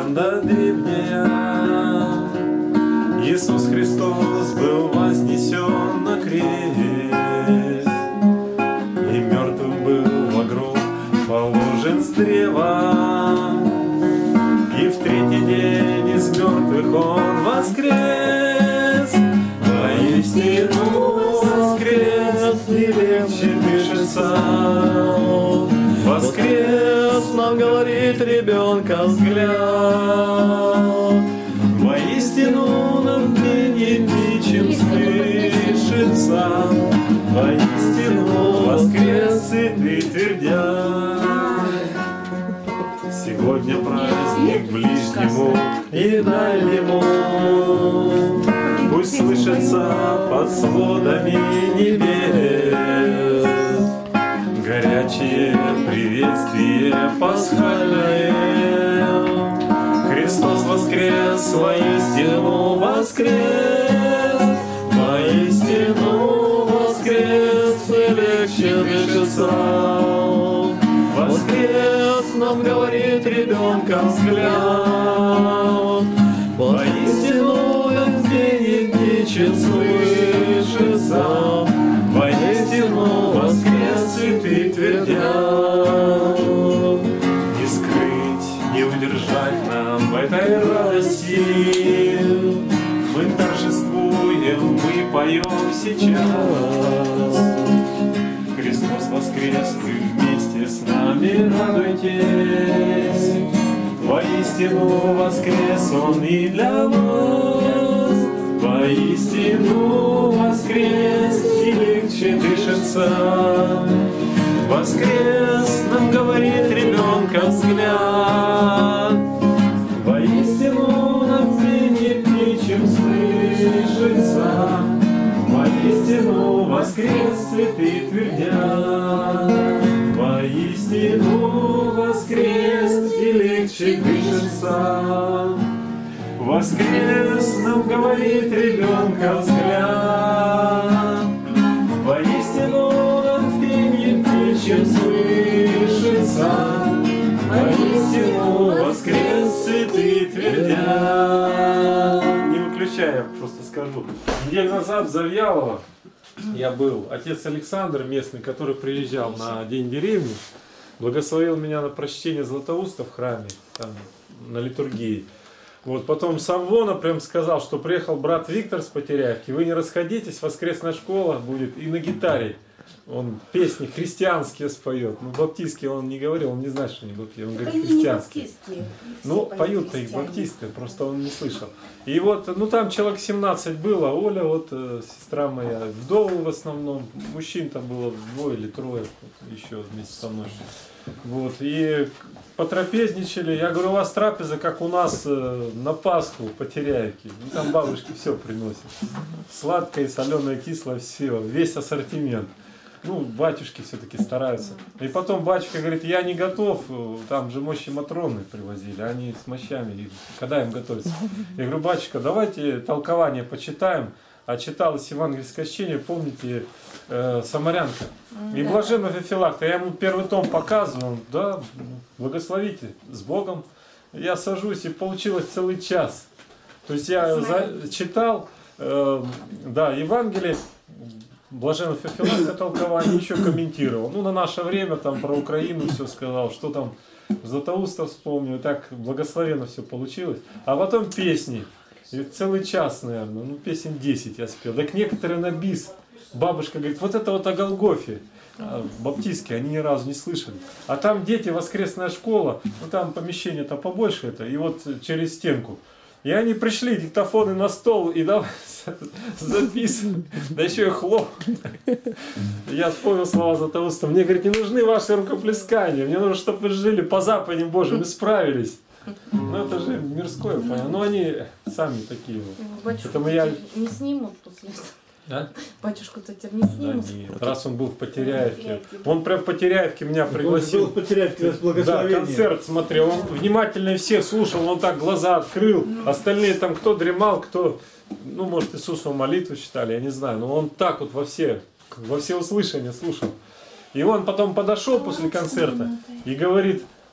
легенда древняя. Иисус Христос был вознесен на крест, и мертвым был во гроб положен с древа. И в третий день из мертвых Он воскрес. Воистину воскрес, и легче дышится. Воскрес, нам говорит ребенка взгляд. Воистину нам ныне ничем слышится. Воистину воскрес, и ты твердят. Сегодня праздник ближнему и дальнему. Пусть слышится под сводами небес горячее приветствие пасхальное. Христос воскрес, воистину воскрес. Воистину воскрес, и легче дышится. Воскрес, нам говорит ребенка взгляд. Воистину день ничем слышится. Воистину воскрес, и ты твердят. Не скрыть, не удержать нам в этой радости. Мы торжествуем, мы поем сейчас. Христос воскрес, вы вместе с нами радуйтесь. Воистину воскрес Он и для нас. Воистину воскрес, и легче дышится. Воскрес, нам говорит ребенка взгляд. Воистину нам звенит ничем слышится. Воистину воскрес, цветы твердят. Воистину воскрес, и легче дышится. Воскрес, нам говорит ребенка взгляд. Воистину нам звенит ничем слышится. Воистину воскрес, цветы твердят. Не выключай, я просто скажу. Неделю назад в Завьялово я был. Отец Александр местный, который приезжал на День деревни, благословил меня на прочтение Златоуста в храме, там, на литургии. Вот, потом сам Вона прям сказал, что приехал брат Виктор с Потеряевки, вы не расходитесь, воскресная школа будет, и на гитаре он песни христианские споет. Ну, баптистские он не говорил, он не знает, что они баптистские, он говорит христианские. Ну, поют-то их баптисты, просто он не слышал. И вот, ну там человек 17 было, Оля, вот сестра моя, вдовы в основном, мужчин там было 2 или 3 еще вместе со мной. Вот, и потрапезничали. Я говорю, у вас трапеза, как у нас на Пасху в Потеряевке. Ну, там бабушки все приносят. Сладкое, соленое, кислое, все, весь ассортимент. Ну, батюшки все-таки стараются. И потом батюшка говорит, я не готов, там же мощи Матроны привозили, они с мощами, и когда им готовиться? Я говорю, батюшка, давайте толкование почитаем. А читалось евангельское чтение, помните, Самарянка. И блаженного Феофилакта. Я ему первый том показывал, да, благословите, с Богом. Я сажусь, и получилось целый час. То есть я читал, да, Евангелие, блаженного Феофилакта толкование, еще комментировал. Ну, на наше время там про Украину все сказал, что там Златоуста вспомнил, так благословенно все получилось. А потом песни. И целый час, наверное, ну песен 10 я спел. Так некоторые на бис. Бабушка говорит, вот это вот о Голгофе. Баптистские, они ни разу не слышали. А там дети, воскресная школа, ну там помещение-то побольше это, и вот через стенку. И они пришли, диктофоны на стол, и давай записывать. Да еще и хлоп. Я вспомнил слова Златоуста. Мне, говорит, не нужны ваши рукоплескания. Мне нужно, чтобы вы жили по заповедям Божьим и справились. Ну это же мирское, понятно. Но они сами такие вот. Батюшку не снимут после этого. А? Батюшку-то теперь не снимут. Да нет, раз он был в Потеряевке. Он прям в Потеряевке меня пригласил. Он был в Потеряевке, да, концерт смотрел. Он внимательно всех слушал, он так глаза открыл. Остальные там кто дремал, кто, ну может Иисусову молитву читали, я не знаю. Но он так вот во все услышания слушал. И он потом подошел после концерта и говорит,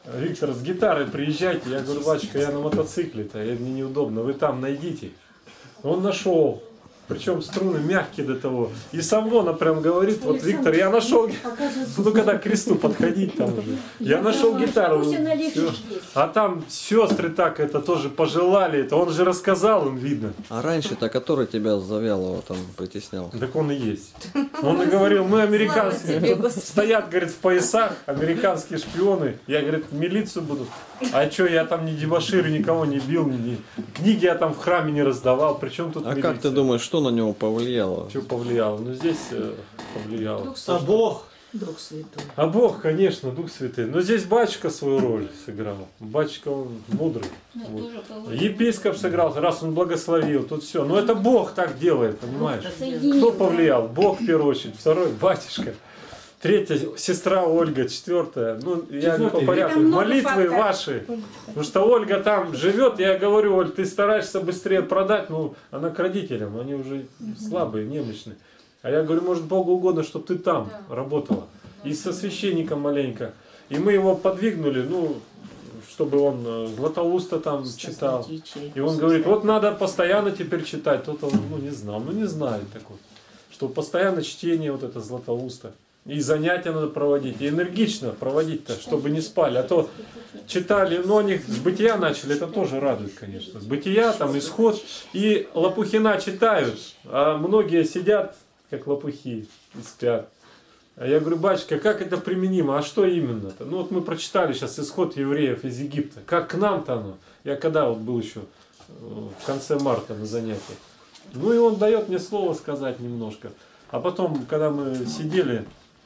Виктор, с гитарой приезжайте. Я говорю, батюшка, я на мотоцикле-то, мне неудобно, вы там найдите. Он нашел. Причем струны мягкие до того. И Самвона прям говорит, вот Виктор, я нашел, ну когда к кресту подходить там уже. Я нашел гитару. Всё. А там сестры так это тоже пожелали. Это он же рассказал, им видно. А раньше-то который тебя Завьялова там притеснял? Так он и есть. Он и говорил, мы американские. Стоят, говорит, в поясах, американские шпионы. Я, говорит, в милицию буду. А что, я там не дебоширю, никого не бил, книги я там в храме не раздавал. Причем тут милиция? Как ты думаешь, что на него повлияло? Что повлияло? Ну здесь повлияло. А Бог? Дух Святой. А Бог, конечно, Дух Святой. Но здесь батюшка свою роль сыграл. Батюшка, он мудрый. Вот. Епископ сыграл, раз он благословил, тут все. Но это Бог так делает, понимаешь? Кто повлиял? Бог в первую очередь. Второй, батюшка. Третья, сестра Ольга. Четвертая. Ну, я не по порядку. Молитвы ваши. Потому что Ольга там живет, я говорю, Оль, ты стараешься быстрее продать, ну, она к родителям, они уже слабые, немощные. А я говорю, может, Богу угодно, чтобы ты там работала. И со священником маленько. И мы его подвигнули, ну, чтобы он Златоуста там читал. И он говорит, вот надо постоянно теперь читать. Тот он, ну, не знал, ну, не знает так вот. Что постоянно чтение вот это Златоуста. И занятия надо проводить, и энергично проводить-то, чтобы не спали. А то читали, но они с бытия начали, это тоже радует, конечно. С бытия, там, исход. И Лопухина читают, а многие сидят, как лопухи, и спят. А я говорю, батюшка, как это применимо? А что именно-то? Ну вот мы прочитали сейчас исход евреев из Египта. Как к нам-то оно? Я когда вот был еще в конце марта на занятиях. Ну и он дает мне слово сказать немножко. А потом, когда мы сидели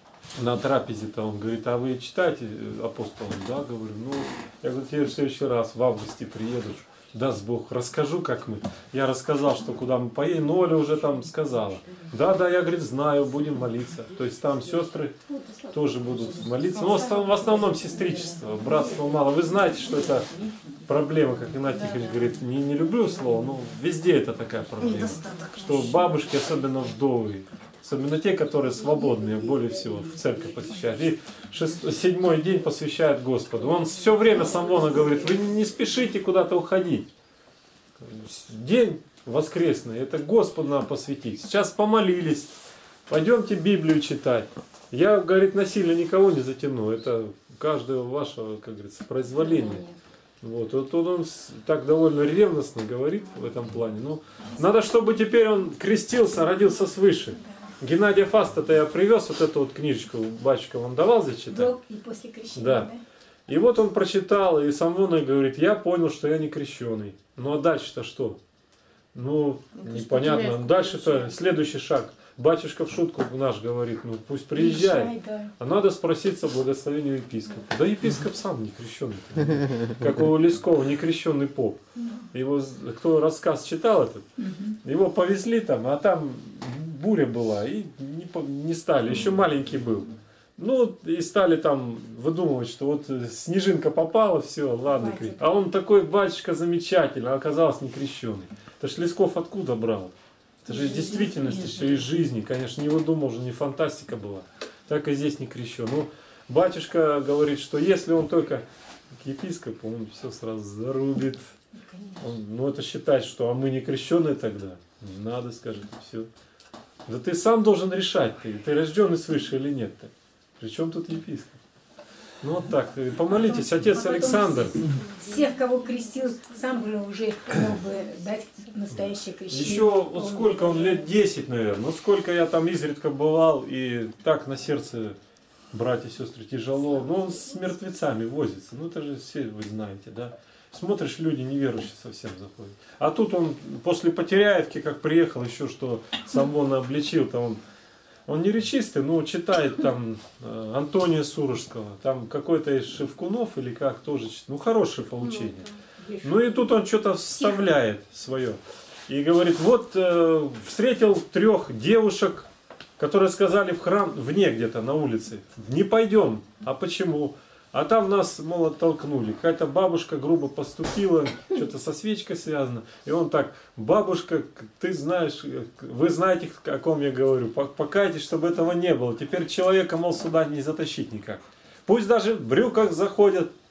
на трапезе-то, он говорит, а вы читаете апостолом? Да, говорю. Ну, я говорю, я в следующий раз в августе приеду, даст Бог, расскажу, как мы. Я рассказал, что куда мы поедем, но Оля уже там сказала. Да, я, говорит, знаю, будем молиться. То есть там сестры тоже будут молиться. Но в основном сестричество, братство мало. Вы знаете, что это проблема, как Игнатий Тихонович говорит, не люблю слово, но везде это такая проблема. Что бабушки, особенно вдовы, особенно те, которые свободные, более всего в церковь посещают. И седьмой день посвящают Господу. Он все время Самвона говорит, вы не спешите куда-то уходить. День воскресный, это Господу надо посвятить. Сейчас помолились, пойдемте Библию читать. Я, говорит, насильно никого не затяну. Это каждого вашего, как говорится, произволения. Вот он так довольно ревностно говорит в этом плане. Ну, надо, чтобы теперь он крестился, родился свыше. Геннадия Фаста-то я привез, вот эту вот книжечку, батюшка вам давал зачитать? До и после крещения, да. И вот он прочитал, и Самвона говорит, я понял, что я не крещеный. Ну а дальше-то что? Ну, непонятно. Дальше-то следующий шаг. Батюшка в шутку наш говорит, ну пусть приезжает. А надо спроситься благословения епископа. Да епископ сам не крещеный. Как у Лескова, не крещеный поп. Его, кто рассказ читал этот, его повезли там, а там буря была, и не стали. Еще маленький был. Ну, и стали там выдумывать, что вот снежинка попала, все, ладно. А он такой, батюшка, замечательный, а оказался не крещеный. Это ж Лесков откуда брал? Это же из действительности, все из жизни. Конечно, не выдумал же, не фантастика была. Так и здесь не крещен. Ну, батюшка говорит, что если он только к епископу, он все сразу зарубит. Он, ну, это считать, что а мы не крещеные тогда. Не надо, скажет, все. Да ты сам должен решать, ты рожденный свыше или нет-то. Причем тут епископ? Ну вот так, помолитесь, отец Александр. Всех, кого крестил, сам бы уже мог бы дать настоящее крещение. Еще вот сколько он, лет 10, наверное. Ну сколько я там изредка бывал, и так на сердце, братья и сестры, тяжело. Ну он с мертвецами возится. Ну это же все вы знаете, да. Смотришь, люди неверующие совсем заходят. А тут он после Потеряевки, как приехал, еще что Самвона обличил-то он не речистый, но читает там Антония Сурожского, там какой-то из Шевкунов или как тоже, ну хорошее получение. Ну и тут он что-то вставляет свое. И говорит, вот встретил 3 девушек, которые сказали в храм, вне где-то на улице, не пойдем. А почему? А там нас, мол, оттолкнули. Какая-то бабушка грубо поступила, что-то со свечкой связано. И он так, бабушка, ты знаешь, вы знаете, о ком я говорю. Покайтесь, чтобы этого не было. Теперь человека, мол, сюда не затащить никак. Пусть даже в брюках заходят.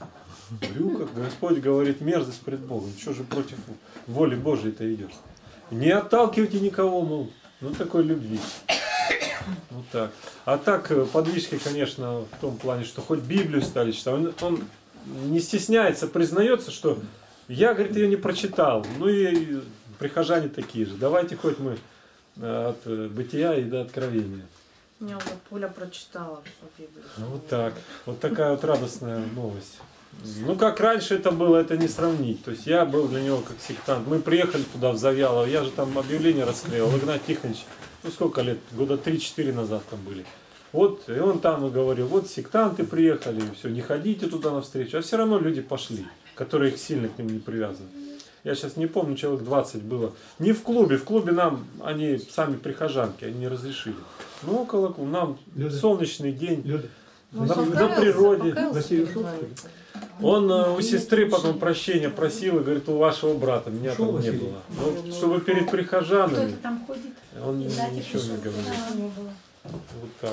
В брюках. Господь говорит, мерзость пред Богом. Что же против воли Божией-то идешь? Не отталкивайте никого, мол. Ну, такой любви. Вот так. А так, подвижки, конечно, в том плане, что хоть Библию стали читать. Он не стесняется, признается, что я, говорит, ее не прочитал. Ну и прихожане такие же. Давайте хоть мы от бытия и до откровения. Меня уже Пуля прочитала всю Библию. Ну, вот так. Вот такая вот радостная новость. Ну, как раньше это было, это не сравнить. То есть я был для него как сектант. Мы приехали туда, в Завьялово, я же там объявление расклеил. Игнат Тихонович, ну сколько лет, года 3-4 назад там были. Вот, и он там и говорил, вот сектанты приехали, все, не ходите туда навстречу. А все равно люди пошли, которые их сильно к ним не привязывают. Я сейчас не помню, человек 20 было. Не в клубе нам, они сами прихожанки, они не разрешили. Ну, около клуба, нам солнечный день, на природе. Он у сестры потом прощения просил и говорит, у вашего брата, меня там не было. Но, чтобы перед прихожанами, там ходит? он ничего не говорил. Вот так.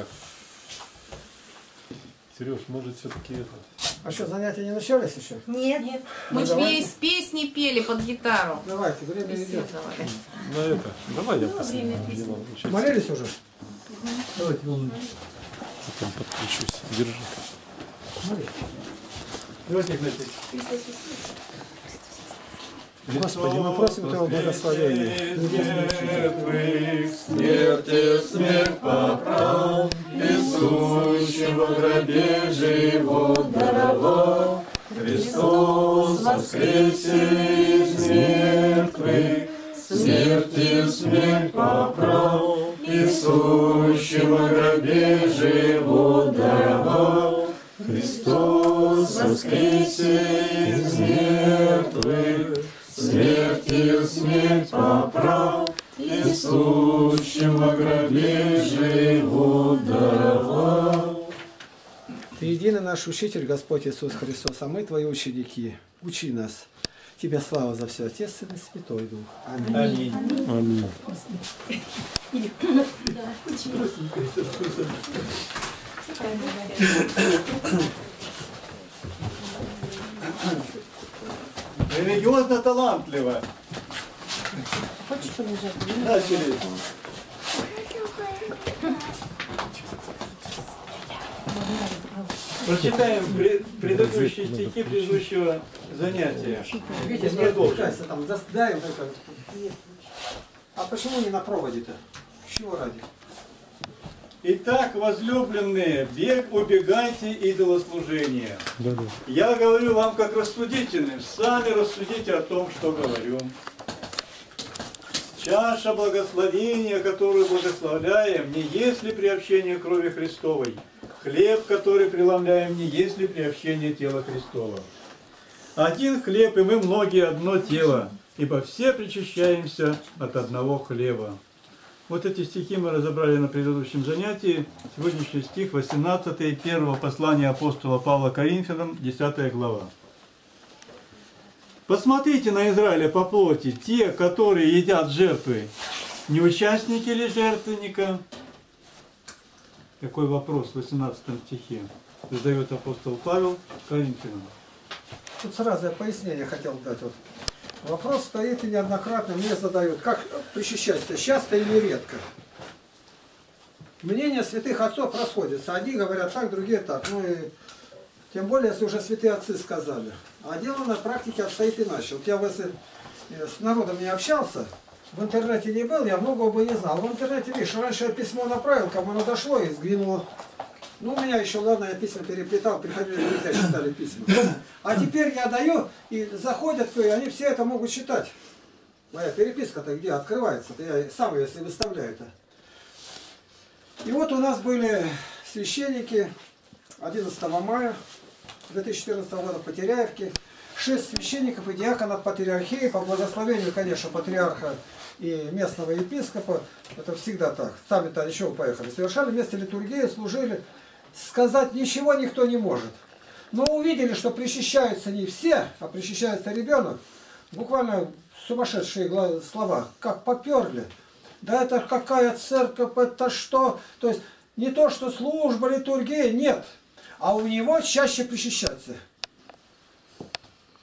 Сереж, может все-таки это... А что, занятия не начались еще? Нет. Мы же давай. весь песни пели под гитару. Давайте, время идет. Беседовали. На это. Давай я посмотрю. Молились уже? Давайте, потом подключусь. Держи. Давайте, Игнатий. Господи, мы просим Твоего благословения. Смерти смерть поправ, Иисущего в гробе живот даровал. Христос воскресе из мертвых, смерти смерть поправ, Иисущего в гробе живот даровал. Христос воскресе из мертвых, смертью смерть поправ, Иисущего в гробе живот даровал. Ты единый наш Учитель, Господь Иисус Христос, а мы Твои ученики. Учи нас. Тебе слава за все, Отец, Сын и Святой Дух. Аминь. Аминь. Религиозно талантливо. Хочешь полежать? Начали. Прочитаем предыдущие стихи предыдущего занятия. Витя, не отвлекайся, там, дай вот это. А почему не на проводе-то? Чего ради? Итак, возлюбленные, убегайте идолослужения. Я говорю вам как рассудительным, сами рассудите о том, что говорю. Чаша благословения, которую благословляем, не есть ли приобщение крови Христовой? Хлеб, который преломляем, не есть ли приобщение тела Христова? Один хлеб, и мы многие одно тело, ибо все причащаемся от одного хлеба. Вот эти стихи мы разобрали на предыдущем занятии. Сегодняшний стих 18 первого послания апостола Павла Коринфянам, 10 глава. Посмотрите на Израиля по плоти. Те, которые едят жертвы, не участники ли жертвенника? Такой вопрос в 18 стихе задает апостол Павел Коринфянам. Тут сразу я пояснение хотел дать. Вот. Вопрос стоит и неоднократно мне задают, как причащаться, часто или редко. Мнения святых отцов расходятся. Одни говорят так, другие так. Ну и тем более, если уже святые отцы сказали. А дело на практике обстоит иначе. Вот я если с народом не общался, в интернете не был, я многого бы не знал. В интернете, видишь, раньше я письмо направил, кому оно дошло и сгинуло. Ну, у меня еще, ладно, я письма переплетал, приходили друзья, читали письма. А теперь я даю, и заходят, и они все это могут читать. Моя переписка-то где открывается-то, я сам ее если выставляю-то. И вот у нас были священники 11 мая 2014 года в Потеряевке. 6 священников и диаконов Патриархии по благословению, конечно, патриарха и местного епископа. Это всегда так. Сами-то еще поехали. Совершали вместе литургии, служили. Сказать ничего никто не может. Но увидели, что причащаются не все, а причащается ребенок. Буквально сумасшедшие слова. Как поперли. Да это какая церковь, это что? То есть не то, что служба, литургия, нет. А у него чаще причащаться.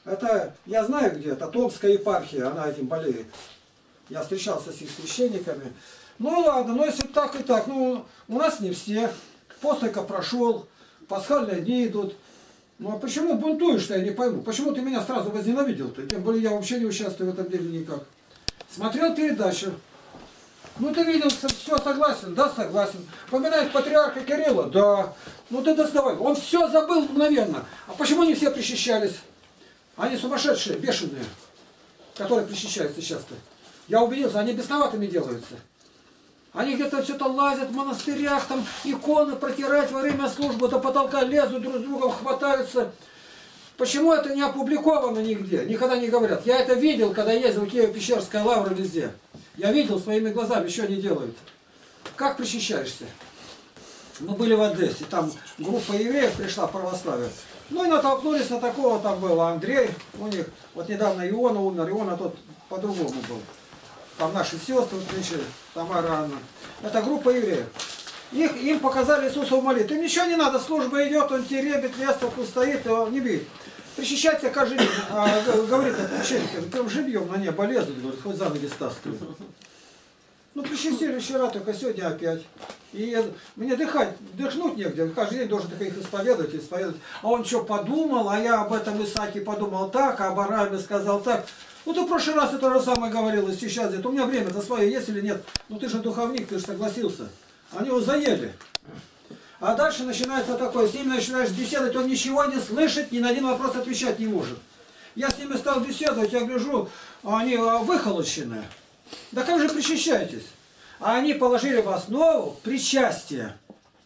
Это, я знаю где, это Томская епархия, она этим болеет. Я встречался с их священниками. Ну ладно, ну если так и так, ну у нас не все. Пост только прошел, пасхальные дни идут. Ну а почему бунтуешь-то, я не пойму. Почему ты меня сразу возненавидел-то? Тем более я вообще не участвую в этом деле никак. Смотрел передачу. Ну ты видел, все согласен? Да, согласен. Поминает патриарха Кирилла? Да. Ну ты доставай. Он все забыл мгновенно. А почему не все причащались? Они сумасшедшие, бешеные, которые причащаются часто. Я убедился, они бесноватыми делаются. Они где-то что-то лазят в монастырях, там иконы протирать во время службы, до потолка лезут, друг с другом хватаются. Почему это не опубликовано нигде? Никогда не говорят. Я это видел, когда ездил в Киево-Пещерская лавра везде. Я видел своими глазами, что они делают. Как причащаешься? Мы были в Одессе, там группа евреев пришла, православие. Ну и натолкнулись на такого, там был Андрей, у них, вот недавно Иона умер, Иона тот по-другому был. Там наши сестры, Тамара Анна. Это группа евреев. Им показали Иисусову молитву. Им ничего не надо, служба идет, он теребит, лестовку стоит, его не бьет. Причащаться каждый день. Говорит этот священник, прям живьем на небо лезут, говорит, хоть за ноги стаскивают. Ну причастили вчера, только сегодня опять. И мне дыхнуть негде, каждый день должен их исповедовать. А он что подумал, а я об этом Исааке подумал так, а об Аврааме сказал так. Ну ты в прошлый раз это же самое говорил, и сейчас где-то. У меня время-то свое есть или нет? Ну ты же духовник, ты же согласился. Они его заели. А дальше начинается такое, с ними начинаешь беседовать, он ничего не слышит, ни на один вопрос отвечать не может. Я с ними стал беседовать, я гляжу, они выхолощенные. Да как же причащаетесь? А они положили в основу причастия.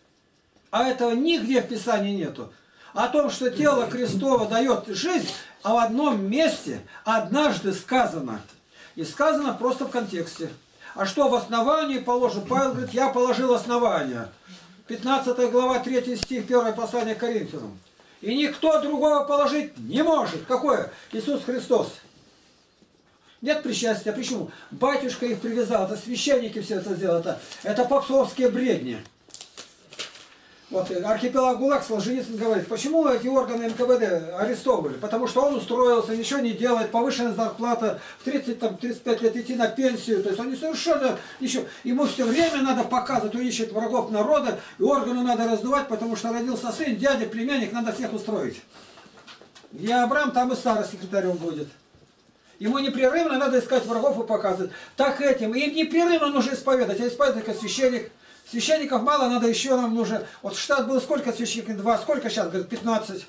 А этого нигде в Писании нету. О том, что тело Христово дает жизнь, а в одном месте однажды сказано. И сказано просто в контексте. А что в основании положено? Павел говорит, я положил основание. 15 глава, 3 стих, 1 послание к Коринфянам. И никто другого положить не может. Какое? Иисус Христос. Нет причастия. Почему? Батюшка их привязал. Это священники все это сделали. Это попсовские бредни. Вот архипелаг ГУЛАГ Солженицын говорит, почему эти органы НКВД арестовывали? Потому что он устроился, ничего не делает, повышенная зарплата, в 30-35 лет идти на пенсию. То есть они совершенно ничего. Ему все время надо показывать, он ищет врагов народа, и органы надо раздувать, потому что родился сын, дядя, племянник, надо всех устроить. Где Абрам, там и Сара секретарем будет. Ему непрерывно надо искать врагов и показывать. Так этим. Им непрерывно нужно исповедать. А исповедать как священник. Священников мало, надо еще нам нужно. Вот штат был сколько священников? 2. Сколько сейчас? Говорит, 15.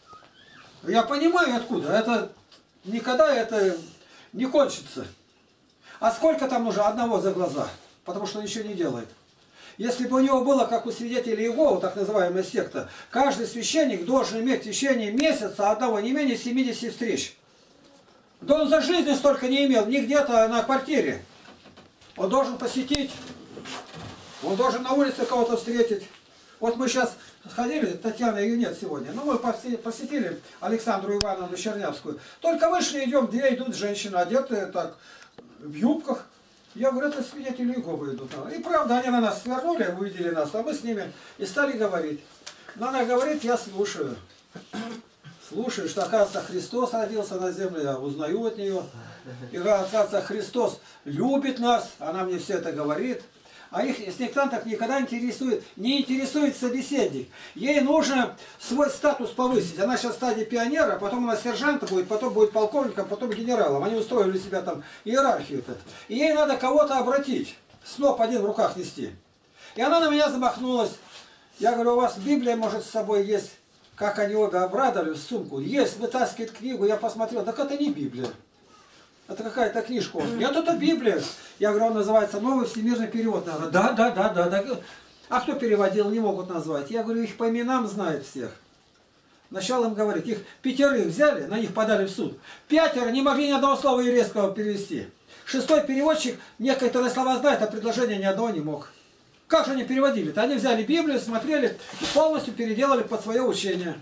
Я понимаю откуда. Это никогда это не кончится. А сколько там нужно? Одного за глаза. Потому что он ничего не делает. Если бы у него было, как у свидетелей Иеговы, так называемая секта, каждый священник должен иметь в течение месяца одного не менее 70 встреч. Да он за жизнь столько не имел, не где-то на квартире. Он должен посетить, он должен на улице кого-то встретить. Вот мы сейчас сходили, Татьяна ее нет сегодня, но мы посетили Александру Ивановну Чернявскую. Только вышли, идем, две идут женщины, одетые так, в юбках. Я говорю, это свидетели Иеговы идут. И правда, они на нас свернули, увидели нас, а мы с ними и стали говорить. Но она говорит, я слушаю. Слушаю, что, оказывается, Христос родился на земле, я узнаю от нее. И, оказывается, Христос любит нас, она мне все это говорит. А их сектантов никогда не интересует собеседник. Ей нужно свой статус повысить. Она сейчас в стадии пионера, потом она сержанта будет, потом будет полковником, потом генералом. Они устроили себя там иерархию-то. И ей надо кого-то обратить, сноп один в руках нести. И она на меня замахнулась. Я говорю, у вас Библия, может, с собой есть? Как они обе обрадовались в сумку. Есть, вытаскивает книгу, я посмотрел, так это не Библия. Это какая-то книжка. Нет, это Библия. Я говорю, он называется «Новый всемирный перевод». Она говорит, да. А кто переводил, не могут назвать. Я говорю, их по именам знает всех. Сначала им говорить, их 5 взяли, на них подали в суд. 5 не могли ни одного слова еврейского перевести. 6-й переводчик некоторые слова знает, а предложения ни одного не мог. Как же они переводили-то? Они взяли Библию, смотрели и полностью переделали под свое учение.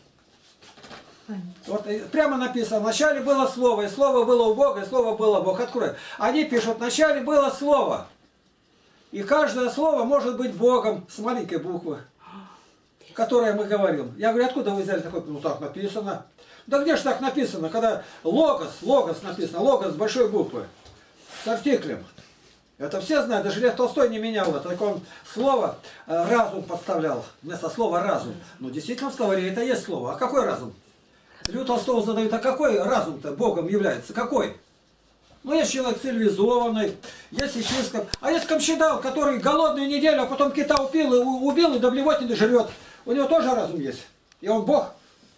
Вот прямо написано, вначале было Слово, и Слово было у Бога, и Слово было Бог. Открой. Они пишут, вначале было Слово. И каждое слово может быть Богом с маленькой буквы, которое мы говорим. Я говорю, откуда вы взяли такое? Ну так написано. Да где же так написано, когда логос написано, логос с большой буквы, с артиклем. Это все знают, даже Лев Толстой не менял это, только он слово разум подставлял вместо слова разум. Ну, действительно, в словаре это есть слово. А какой разум? Льву Толстому задают, а какой разум-то Богом является? Какой? Ну, есть человек цивилизованный, есть епископ, а есть камчедал, который голодную неделю, а потом кита убил и до блевотины жрет. У него тоже разум есть. И он Бог.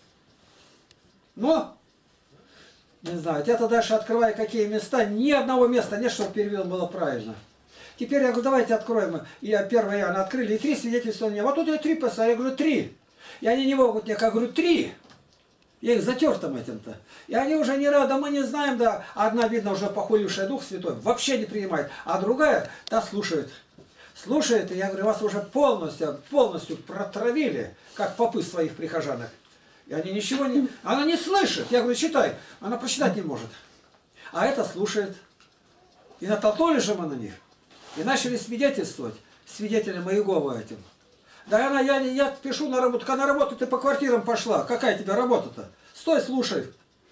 Но, не знаю, я-то дальше открываю, какие места, ни одного места нет, чтобы переведено было правильно. Теперь я говорю, давайте откроем. И 1 Иоанна открыли, и 3 свидетельствования. Вот тут и 3 поставили, я говорю, 3. И они не могут, я говорю, 3. Я их затер там этим-то. И они уже не рады, мы не знаем, да. Одна, видно, уже похулившая Дух Святой, вообще не принимает. А другая, та слушает. Слушает, и я говорю, вас уже полностью протравили, как попы своих прихожанок. И они ничего не... Она не слышит. Я говорю, читай. Она прочитать не может. А это слушает. И натолкнули же мы на них. И начали свидетельствовать. Свидетелем Иеговы этим. Да я пишу на работу. На работу ты по квартирам пошла. Какая тебе работа-то? Стой, слушай.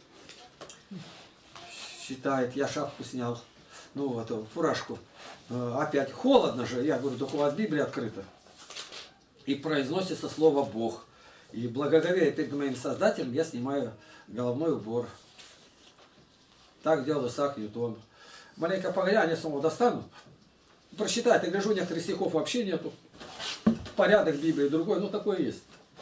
Считает, я шапку снял. Ну, эту фуражку. Опять холодно же. Я говорю, только у вас Библия открыта. И произносится слово Бог. И благоговея перед моим Создателем я снимаю головной убор. Так делал Исаак Ньютон. Маленько погодя, они снова достану. Прочитать, я гляжу, некоторых стихов вообще нету. Порядок Библии другой, ну такое есть.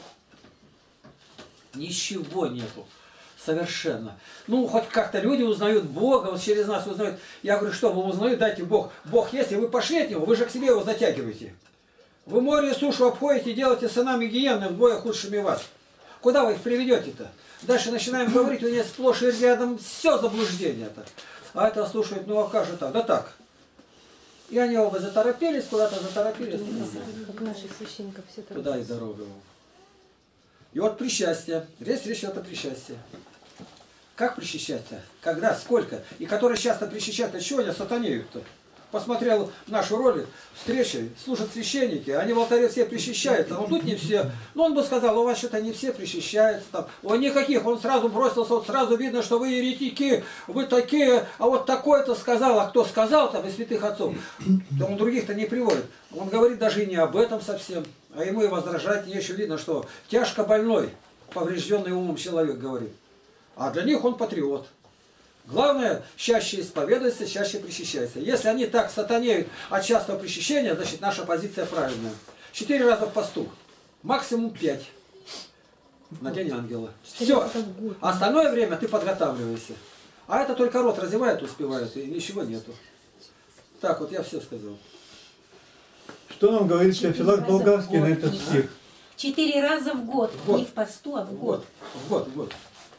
Ничего нету. Совершенно. Ну, хоть как-то люди узнают Бога, вот через нас узнают. Я говорю, что вы узнаете, дайте Бог. Бог есть, и вы пошли от Него, вы же к себе его затягиваете. Вы море и сушу обходите, делаете сынами гиенны вдвое худшими вас. Куда вы их приведете-то? Дальше начинаем говорить, у них сплошь и рядом все заблуждение-то. А это слушают, ну а как же так? Да так. И они оба заторопились, куда-то заторопились. Как наших священников все Туда и дорога. И вот причастие. Речь идет о причастии. Как причащаться? Когда? Сколько? И которые часто причащаются, чего они сатанеют-то? Посмотрел нашу ролик, встречи, служат священники, они в алтаре все причащаются, но тут не все. Ну, он бы сказал, у вас что-то не все причащаются, там. О, никаких, он сразу бросился, вот сразу видно, что вы еретики, вы такие, а вот такой-то сказал, а кто сказал там из святых отцов, то он других-то не приводит. Он говорит даже и не об этом совсем, а ему и возражать не еще видно, что тяжко больной, поврежденный умом человек говорит. А для них он патриот. Главное, чаще исповедуется, чаще причащается. Если они так сатанеют от частого причащения, значит наша позиция правильная. 4 раза в посту. Максимум 5. На день ангела. Все. Остальное время ты подготавливаешься. А это только рот разевает, успевает, и ничего нету. Так, вот я все сказал. Что нам говорит Феофилакт Болгарский на этот стих? 4 раза в год. Не в посту, а в год. В год.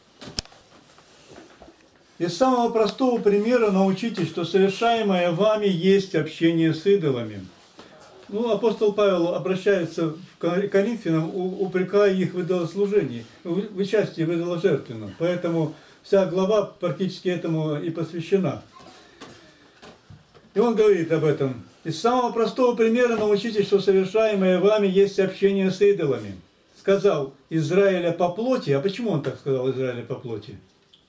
Из самого простого примера научитесь, что совершаемое вами есть общение с идолами. Ну, апостол Павел обращается к Коринфянам, упрекая их в идолослужении, в участии в идоложертвенном. Поэтому вся глава практически этому и посвящена. И он говорит об этом. Из самого простого примера научитесь, что совершаемое вами есть общение с идолами. Сказал Израиля по плоти. А почему он так сказал, Израиля по плоти?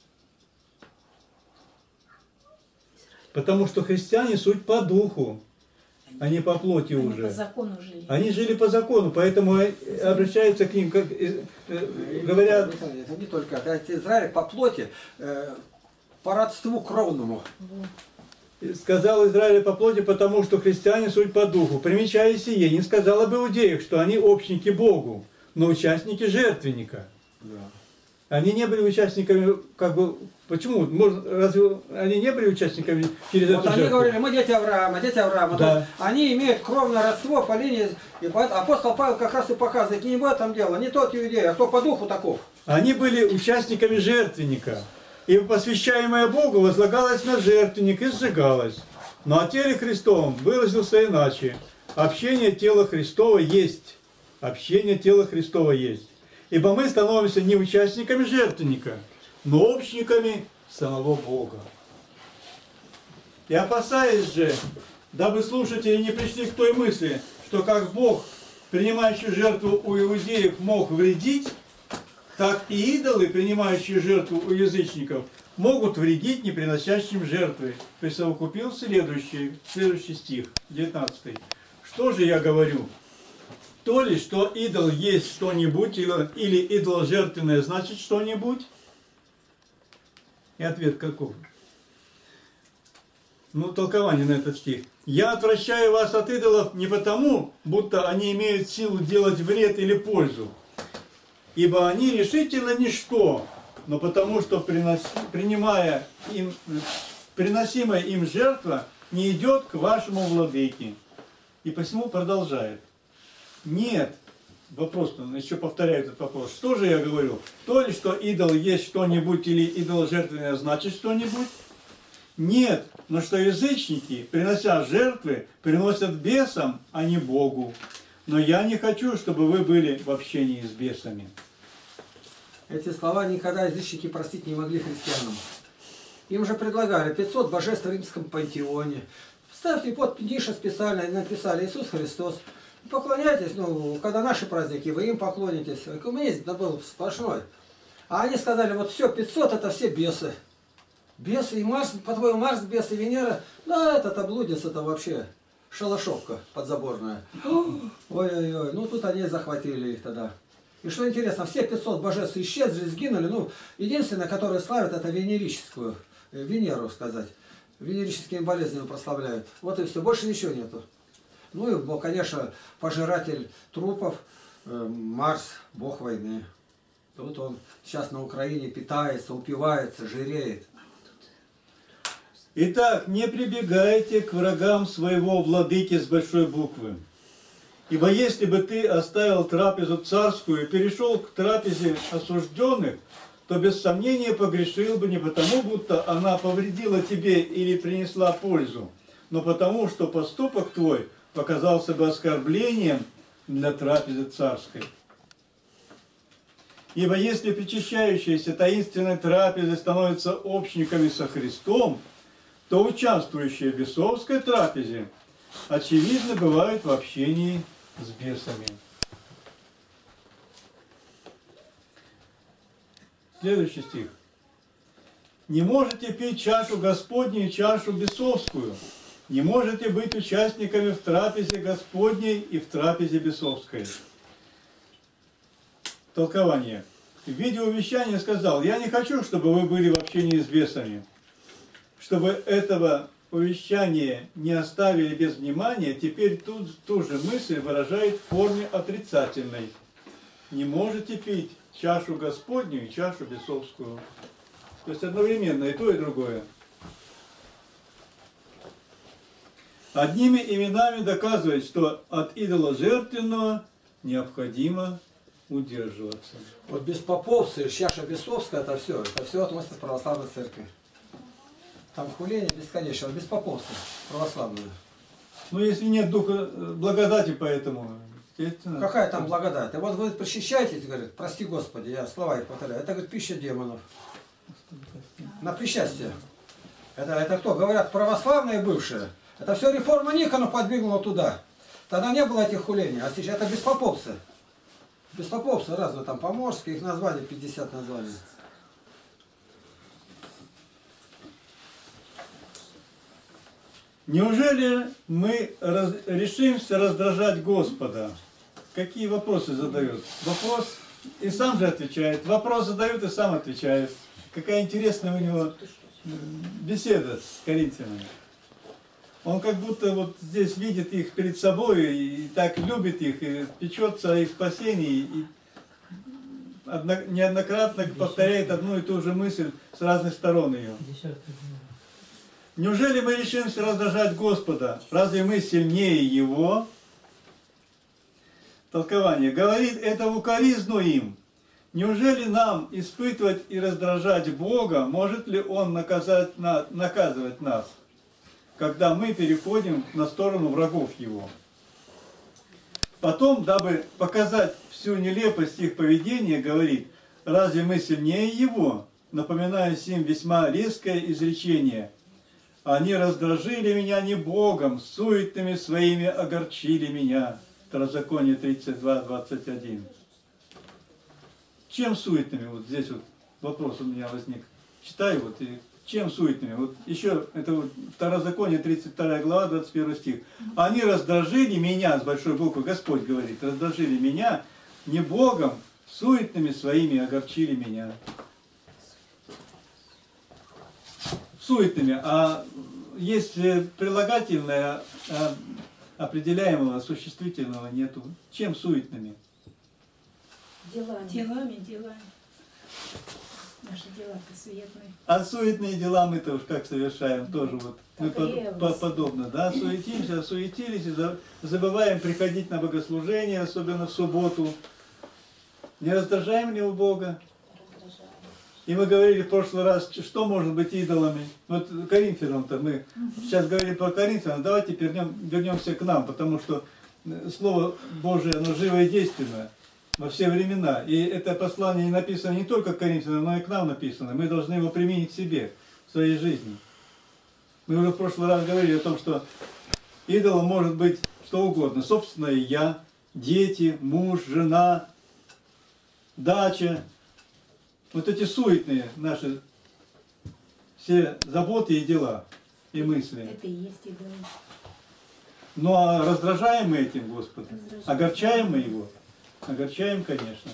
Потому что христиане суть по духу, а не по плоти Они уже. по закону жили. Они жили по закону, поэтому обращаются к ним, как говорят... Это не только это Израиль по плоти, по родству кровному. Сказал Израиль по плоти, потому что христиане суть по духу. Примечая сие, не сказал об иудеях, что они общники Богу, но участники жертвенника. Да. Они не были участниками, как бы, почему? Разве они не были участниками через Вот эту они жертву? говорили, мы дети Авраама, дети Авраама. Да. То есть они имеют кровное родство по линии. И апостол Павел как раз и показывает, не в этом дело, не тот иудей, а кто по духу таков. Они были участниками жертвенника. И посвящаемое Богу возлагалось на жертвенник и сжигалось. Но о теле Христовом выразился иначе. Общение тела Христова есть. Общение тела Христова есть. Ибо мы становимся не участниками жертвенника, но общниками самого Бога. И опасаясь же, дабы слушатели не пришли к той мысли, что как Бог, принимающий жертву у иудеев, мог вредить, так и идолы, принимающие жертву у язычников, могут вредить неприносящим жертвы. Присовокупил следующий стих, 19. Что же я говорю? То ли, что идол есть что-нибудь, или идол жертвенное значит что-нибудь? И ответ каков? Ну, толкование на этот стих. «Я отвращаю вас от идолов не потому, будто они имеют силу делать вред или пользу, ибо они решительно ничто, но потому, что приносимая им жертва не идет к вашему владыке». И посему продолжает. Нет, вопрос, еще повторяю этот вопрос. Что же я говорю? То ли, что идол есть что-нибудь или идол жертвенное значит что-нибудь? Нет, но что язычники, принося жертвы, приносят бесам, а не Богу. Но я не хочу, чтобы вы были в общении с бесами. Эти слова никогда язычники простить не могли христианам. Им же предлагали 500 божеств в римском пантеоне. Ставьте под ниша специально, написали Иисус Христос. Поклоняйтесь, ну, когда наши праздники, вы им поклонитесь. Коммунизм это был сплошной. А они сказали, вот все, 500 это все бесы. Бесы и Марс, по-твоему, Марс, бесы, Венера, да, это блудец, это вообще шалашовка подзаборная. Ой-ой-ой, ну тут они захватили их тогда. И что интересно, все 500 божеств исчезли, сгинули, ну, единственное, которое славят, это венерическую, Венеру сказать. Венерическими болезнями прославляют. Вот и все, больше ничего нету. Ну и, конечно, пожиратель трупов, Марс, бог войны. Тут он сейчас на Украине питается, упивается, жиреет. Итак, не прибегайте к врагам своего владыки с большой буквы. Ибо если бы ты оставил трапезу царскую и перешел к трапезе осужденных, то без сомнения погрешил бы не потому, будто она повредила тебе или принесла пользу, но потому, что поступок твой показался бы оскорблением для трапезы царской. Ибо если причащающиеся таинственной трапезы становятся общниками со Христом, то участвующие в бесовской трапезе, очевидно, бывают в общении с бесами. Следующий стих. «Не можете пить чашу Господню и чашу бесовскую, не можете быть участниками в трапезе Господней и в трапезе бесовской». Толкование. В виде увещания сказал: «Я не хочу, чтобы вы были в общении с бесами». Чтобы этого увещания не оставили без внимания, теперь ту же мысль выражает в форме отрицательной. Не можете пить чашу Господню и чашу бесовскую. То есть одновременно и то, и другое. Одними именами доказывает, что от идола жертвенного необходимо удерживаться. Вот беспоповцы, чаша бесовская, это все относится к православной церкви. Там хуление бесконечно, беспоповцы православные. Ну, если нет духа благодати, поэтому... естественно. Какая там благодать? И вот вы причащаетесь, говорит, прости Господи, я слова их повторяю. Это, говорит, пища демонов. На причастие. Это кто? Говорят, православные бывшие. Это все реформа Никона подвигнула туда. Тогда не было этих хулений, а сейчас это беспоповцы. Беспоповцы разные, там поморские, их назвали, 50 названий. Неужели мы решимся раздражать Господа? Какие вопросы задают? Вопрос и сам же отвечает. Вопрос задают и сам отвечает. Какая интересная у него беседа с коринфянами. Он как будто вот здесь видит их перед собой и так любит их, и печется о их спасении, и неоднократно повторяет одну и ту же мысль с разных сторон ее. Неужели мы решимся раздражать Господа? Разве мы сильнее Его? Толкование. Говорит, это укоризну им. Неужели нам испытывать и раздражать Бога? Может ли Он наказывать нас, когда мы переходим на сторону врагов Его? Потом, дабы показать всю нелепость их поведения, говорит, разве мы сильнее Его? Напоминаю им весьма резкое изречение. Они раздражили меня не Богом, суетными своими огорчили меня. Второзаконие 32:21. чем суетными? Вот здесь вот вопрос у меня возник. Читаю вот и чем суетными? Вот еще, это вот Второзаконие, 32 глава, 21 стих. Они раздражили меня, с большой буквы Господь говорит, раздражили меня не Богом, суетными своими огорчили меня. Суетными, а есть прилагательное, а определяемого, существительного нету. Чем суетными? Делами. Наши дела суетные. А суетные дела мы-то уж как совершаем, тоже вот. Мы подобно, да, суетимся, суетились и забываем приходить на богослужение, особенно в субботу. Не раздражаем ли у Бога? И мы говорили в прошлый раз, что может быть идолами. Вот Коринфянам-то мы сейчас говорим про Коринфянам, давайте вернемся к нам, потому что Слово Божие, оно живое и действенное во все времена. И это послание не написано не только к Коринфянам, но и к нам написано. Мы должны его применить в себе, в своей жизни. Мы уже в прошлый раз говорили о том, что идолом может быть что угодно. Собственное я, дети, муж, жена, дача. Вот эти суетные наши все заботы и дела, и мысли. Это и есть идол. Ну а раздражаем мы этим Господа? Огорчаем мы Его? Огорчаем, конечно.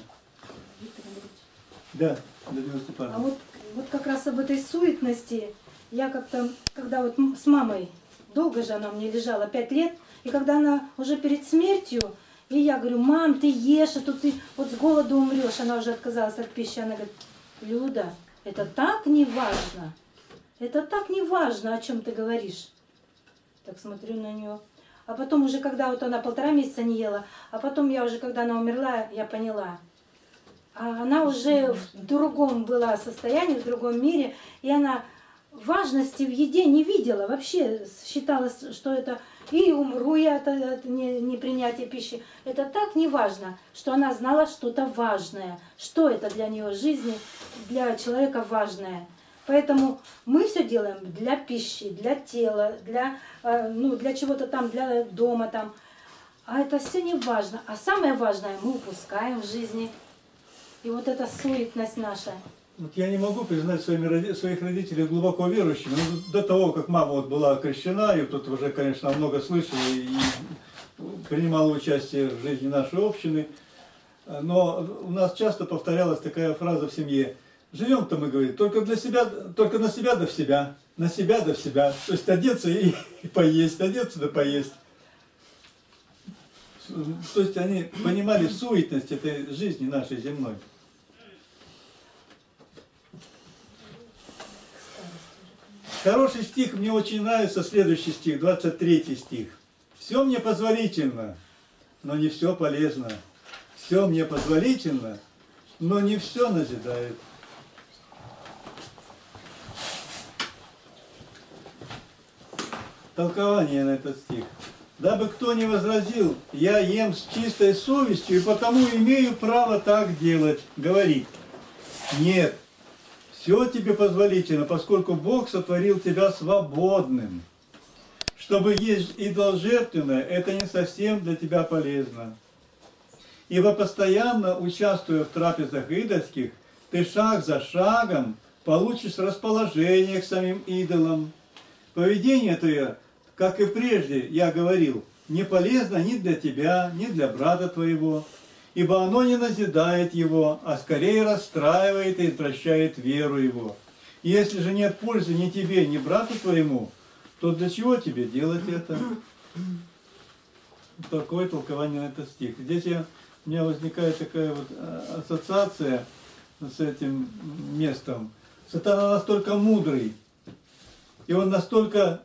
Да, Людмила А Степановна. вот как раз об этой суетности, я как-то, когда вот с мамой, долго же она у меня лежала, 5 лет, и когда она уже перед смертью, и я говорю: мам, ты ешь, а то ты вот с голоду умрешь. Она уже отказалась от пищи. Она говорит: Люда, это так не важно. Это так не важно, о чем ты говоришь. Так смотрю на нее. А потом уже, когда вот она 1,5 месяца не ела, а потом я уже, когда она умерла, я поняла. А она уже в другом была состоянии, в другом мире, и она важности в еде не видела. Вообще считала, что это и умру я от непринятия пищи. Это так не важно, что она знала что-то важное. Что это для нее в жизни, для человека важное. Поэтому мы все делаем для пищи, для тела, для чего-то там, для дома там. А это все не важно. А самое важное мы упускаем в жизни. И вот эта суетность наша. Вот я не могу признать своих родителей глубоко верующими. Но до того, как мама вот была крещена, и тут уже, конечно, много слышал и принимала участие в жизни нашей общины. Но у нас часто повторялась такая фраза в семье: живем-то, мы говорим, только для себя, только на себя да в себя, на себя да в себя. То есть одеться и поесть, одеться да поесть. То есть они понимали суетность этой жизни нашей земной. Хороший стих, мне очень нравится следующий стих, 23 стих. «Все мне позволительно, но не все полезно. Все мне позволительно, но не все назидает». Толкование на этот стих. «Дабы кто не возразил, я ем с чистой совестью, и потому имею право так делать», говорит. Нет. Все тебе позволительно, поскольку Бог сотворил тебя свободным. Чтобы есть идоложертвенное, это не совсем для тебя полезно. Ибо постоянно участвуя в трапезах идольских, ты шаг за шагом получишь расположение к самим идолам. Поведение твое, как и прежде я говорил, не полезно ни для тебя, ни для брата твоего. Ибо оно не назидает его, а скорее расстраивает и извращает веру его. И если же нет пользы ни тебе, ни брату твоему, то для чего тебе делать это? Такое толкование на этот стих. Здесь у меня возникает такая вот ассоциация с этим местом. Сатана настолько мудрый, и он настолько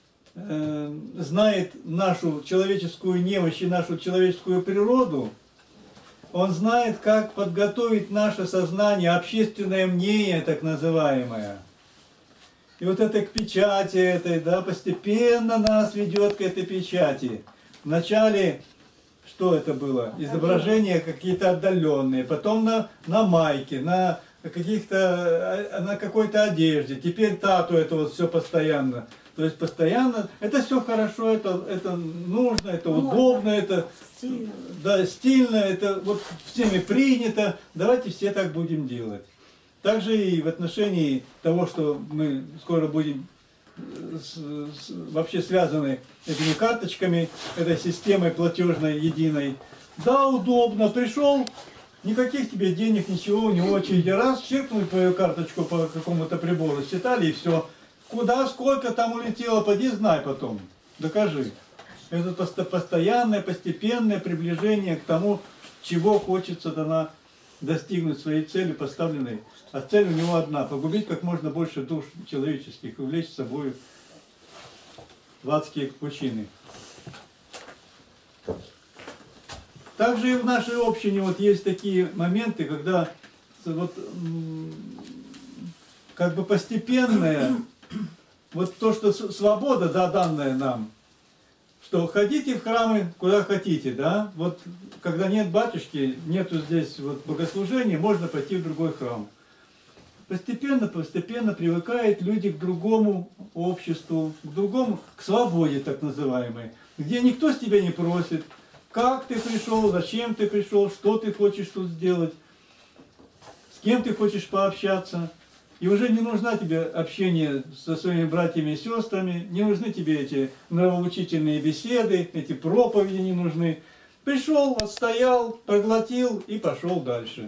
знает нашу человеческую немощь и нашу человеческую природу. Он знает, как подготовить наше сознание, общественное мнение, так называемое. И вот это к печати этой, да, постепенно нас ведет к этой печати. Вначале, что это было? Изображения какие-то отдаленные, потом на майке, на какой-то одежде. Теперь тату это вот все постоянно. То есть постоянно, это все хорошо, это нужно, это удобно, это Стильно. да, стильно, это вот всеми принято, давайте все так будем делать. Также и в отношении того, что мы скоро будем вообще связаны этими карточками, этой системой платежной единой. Да, удобно, пришел, никаких тебе денег, ничего, не очереди. Раз, чекнули твою карточку по какому-то прибору, считали и все. Куда, сколько там улетело, поди знай потом, докажи. Это постоянное, постепенное приближение к тому, чего хочется дана достигнуть своей цели поставленной. А цель у него одна – погубить как можно больше душ человеческих и увлечь с собой в адские пучины. Также и в нашей общине вот есть такие моменты, когда вот, как бы постепенное, вот то, что свобода, да, данная нам, что ходите в храмы куда хотите, да, вот когда нет батюшки, нету здесь вот богослужения, можно пойти в другой храм. Постепенно привыкают люди к другому обществу, к свободе так называемой, где никто с тебя не просит, как ты пришел, зачем ты пришел, что ты хочешь тут сделать, с кем ты хочешь пообщаться. И уже не нужна тебе общение со своими братьями и сестрами, не нужны тебе эти нравоучительные беседы, эти проповеди не нужны. Пришел, отстоял, проглотил и пошел дальше.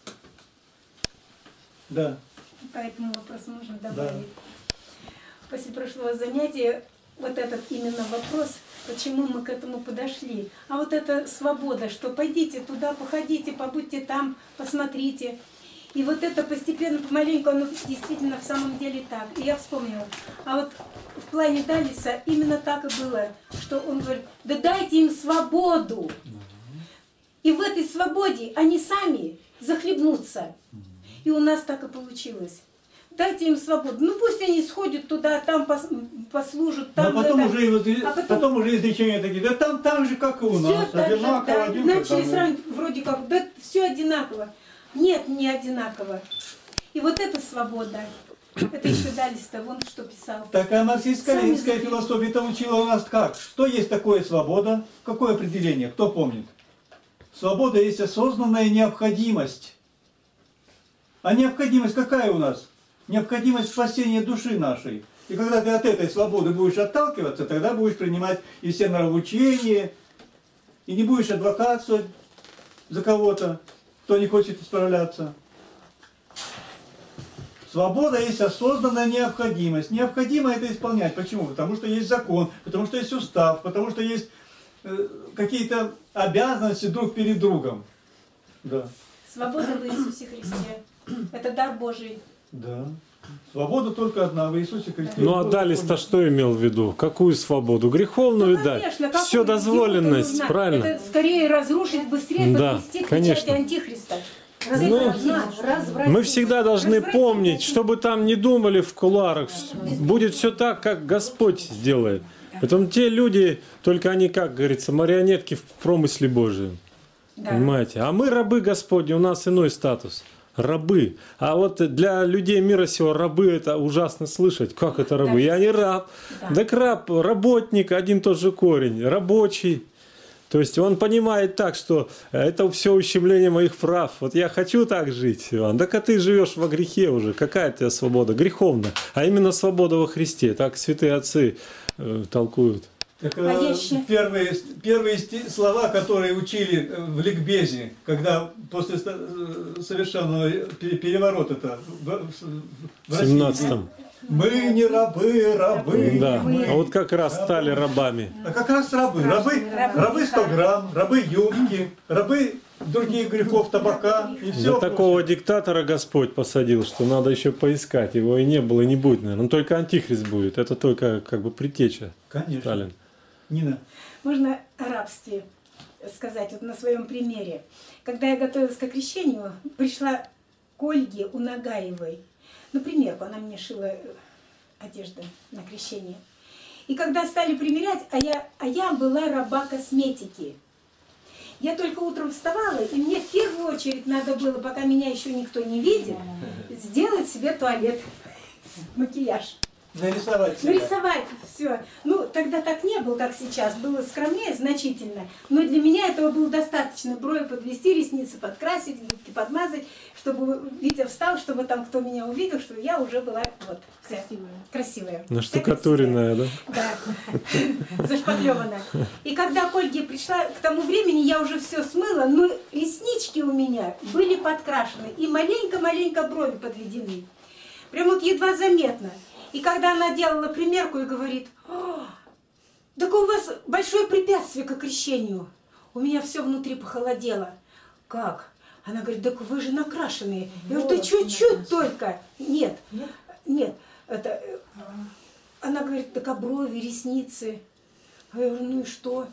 Да. По этому вопросу можно добавить. После прошлого занятия вот этот именно вопрос, почему мы к этому подошли. А вот эта свобода, что пойдите туда, походите, побудьте там, посмотрите. И вот это постепенно, помаленьку, оно действительно в самом деле так. И я вспомнила. А вот в плане Далиса именно так и было, что он говорит, да дайте им свободу. И в этой свободе они сами захлебнутся. И у нас так и получилось. Дайте им свободу. Ну пусть они сходят туда, там послужат. Там но потом уже изречения такие, да там так же, как и у нас. Одинаково. Да. Начали сравнивать, вроде как, да все одинаково. Нет, не одинаково. И вот эта свобода, это еще Далис-то, вон что писал. Так а марксистско-ленинская философия-то учила у нас как? Что есть такое свобода? Какое определение? Кто помнит? Свобода есть осознанная необходимость. А необходимость какая у нас? Необходимость спасения души нашей. И когда ты от этой свободы будешь отталкиваться, тогда будешь принимать и все нравоучения, и не будешь адвокатствовать за кого-то, кто не хочет исправляться. Свобода есть осознанная необходимость. Необходимо это исполнять. Почему? Потому что есть закон, потому что есть устав, потому что есть какие-то обязанности друг перед другом. Да. Свобода в Иисусе Христе. Это дар Божий. Да. Свобода только одна в Иисусе Христе. Ну а Далис-то что имел в виду? Какую свободу? Греховную, да? Все дозволенность, правильно? Это скорее разрушить, быстрее подвести к печати Антихриста. Ну, мы всегда должны помнить, чтобы там не думали в кулуарах, будет все так, как Господь сделает. Поэтому те люди, только они, как говорится, марионетки в промысле Божьем. Да. Понимаете? А мы рабы Господни, у нас иной статус. Рабы. А вот для людей мира сего рабы это ужасно слышать. Как это рабы? Да. Я не раб. Да. Так раб, работник, один тот же корень. Рабочий. То есть он понимает так, что это все ущемление моих прав. Вот я хочу так жить, Иван. Так а ты живешь во грехе уже. Какая у тебя свобода? Греховная. А именно свобода во Христе. Так святые отцы толкуют. Так, первые слова, которые учили в ликбезе, когда после совершенного переворота в 17-м. Мы не рабы, рабы. Да, мы. А вот как раз стали рабами. А как раз рабы. Рабы 100 грамм, рабы юбки, рабы других грехов, табака и все. Да такого диктатора Господь посадил, что надо еще поискать. Его и не было, и не будет, наверное. Но только антихрист будет. Это только как бы предтеча. Конечно. Сталин. Нина. Можно о рабстве сказать вот на своем примере. Когда я готовилась к окрещению, пришла к Ольге Унагаевой. На примерку, она мне шила одежду на крещение. И когда стали примерять, а я была раба косметики. Я только утром вставала, и мне в первую очередь надо было, пока меня еще никто не видел, сделать себе туалет, макияж. Нарисовать себя. Нарисовать все. Ну, тогда так не было, как сейчас. Было скромнее значительно. Но для меня этого было достаточно. Брови подвести, ресницы подкрасить, губки подмазать, чтобы Витя встал, чтобы там кто меня увидел, что я уже была вот вся красивая. Наштукатуренная, да? Да. Зашпаклеванная. И когда к Ольге пришла, к тому времени я уже все смыла, но реснички у меня были подкрашены. И маленько-маленько брови подведены. Прям вот едва заметно. И когда она делала примерку и говорит: так у вас большое препятствие к крещению. У меня все внутри похолодело. Как? Она говорит: так вы же накрашенные. Я говорю: да чуть-чуть только. Нет, нет. Это... Она говорит: так а брови, ресницы. А я говорю: ну и что?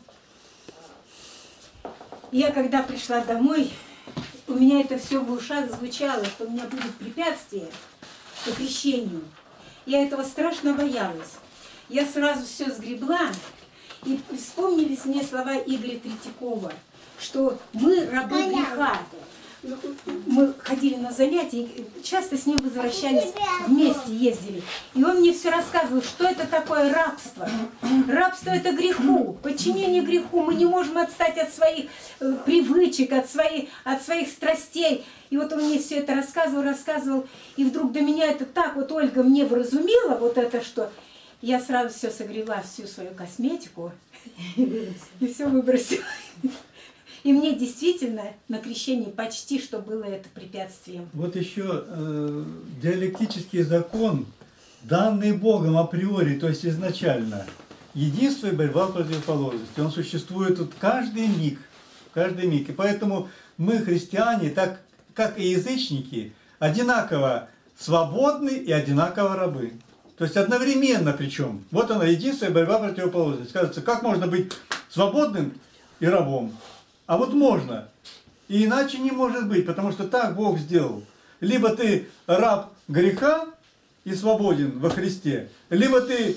Я когда пришла домой, у меня это все в ушах звучало, что у меня будет препятствие к крещению. Я этого страшно боялась. Я сразу все сгребла, и вспомнились мне слова Игоря Третьякова, что мы рабы греха. Мы ходили на занятия, и часто с ним возвращались, вместе ездили. И он мне все рассказывал, что это такое рабство. Рабство – это греху, подчинение греху. Мы не можем отстать от своих привычек, от своих страстей. И вот он мне все это рассказывал, и вдруг до меня это так вот Ольга мне вразумила, вот это что. Я сразу все согрела, всю свою косметику, и все выбросила. И мне действительно на крещении почти что было это препятствием. Вот еще диалектический закон, данный Богом априори, то есть изначально. Единство и борьба противоположности. Он существует тут каждый миг. И поэтому мы, христиане, так как и язычники, одинаково свободны и одинаково рабы. То есть одновременно причем. Вот она, единство и борьба противоположности. Скажется, как можно быть свободным и рабом? А вот можно. И иначе не может быть, потому что так Бог сделал. Либо ты раб греха и свободен во Христе, либо ты...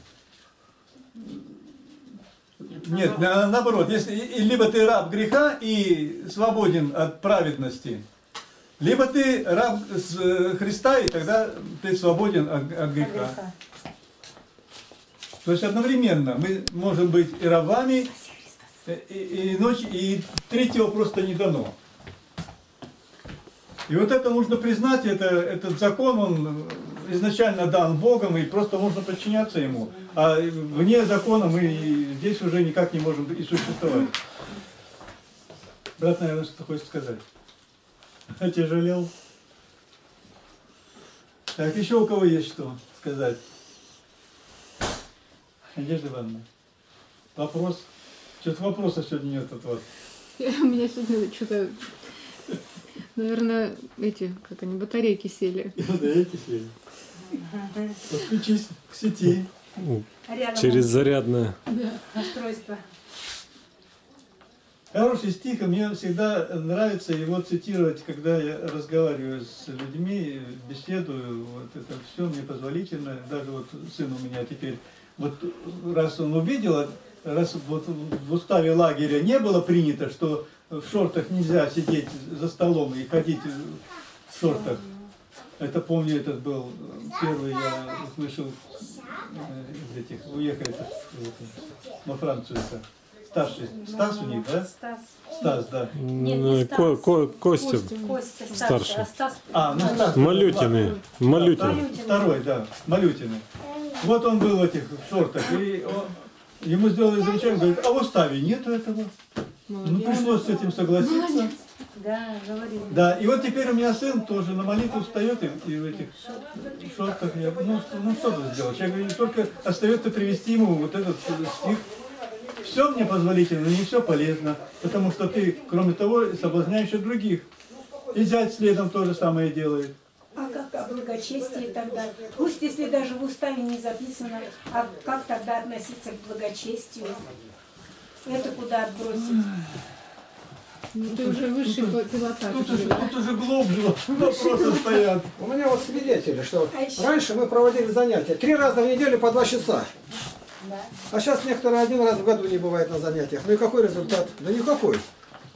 Нет, наоборот. Либо ты раб греха и свободен от праведности, либо ты раб Христа, и тогда ты свободен от греха. То есть одновременно мы можем быть и рабами, и третьего просто не дано. И вот это нужно признать, этот закон, он изначально дан Богом, и просто нужно подчиняться ему. А вне закона мы здесь уже никак не можем и существовать. Брат, наверное, что хочет сказать? Отяжелел. Так, еще у кого есть что сказать? Надежда Ивановна, вопрос? Что-то вопросов сегодня нет от вас. У меня сегодня что-то, наверное, батарейки сели. Батарейки сели. Подключись к сети. Через зарядное устройство. Хороший стих, и мне всегда нравится его цитировать, когда я разговариваю с людьми, беседую. Вот это все мне позволительно. Даже вот сын у меня теперь, вот раз он увидел, раз вот в уставе лагеря не было принято, что в шортах нельзя сидеть за столом и ходить в шортах. Это помню, этот был первый, я услышал уехали во Францию. Старший. Стас у них, да? Стас, да. Нет, не Стас. Костя. Старший. Стас. Стас. Малютины. Второй, да. Малютины. Вот он был в этих шортах, и ему сделали замечание, говорит, а в уставе нету этого. Ну, пришлось с этим согласиться. Да, говорили. Да, и вот теперь у меня сын тоже на молитву встает и в этих шортах. Я, ну что тут сделать? Я говорю, только остается привести ему вот этот стих. Все мне позволительно, но не все полезно, потому что ты, кроме того, соблазняешь и других. И зять следом то же самое делает. А как о благочестии тогда? Пусть если даже в уставе не записано, а как тогда относиться к благочестию? Это куда отбросить? Это уже высший пилотаж. Тут уже глубже вопросы стоят. У меня вот свидетели, что раньше мы проводили занятия 3 раза в неделю по 2 часа. Да. А сейчас некоторые 1 раз в году не бывает на занятиях. Ну и какой результат? Да никакой.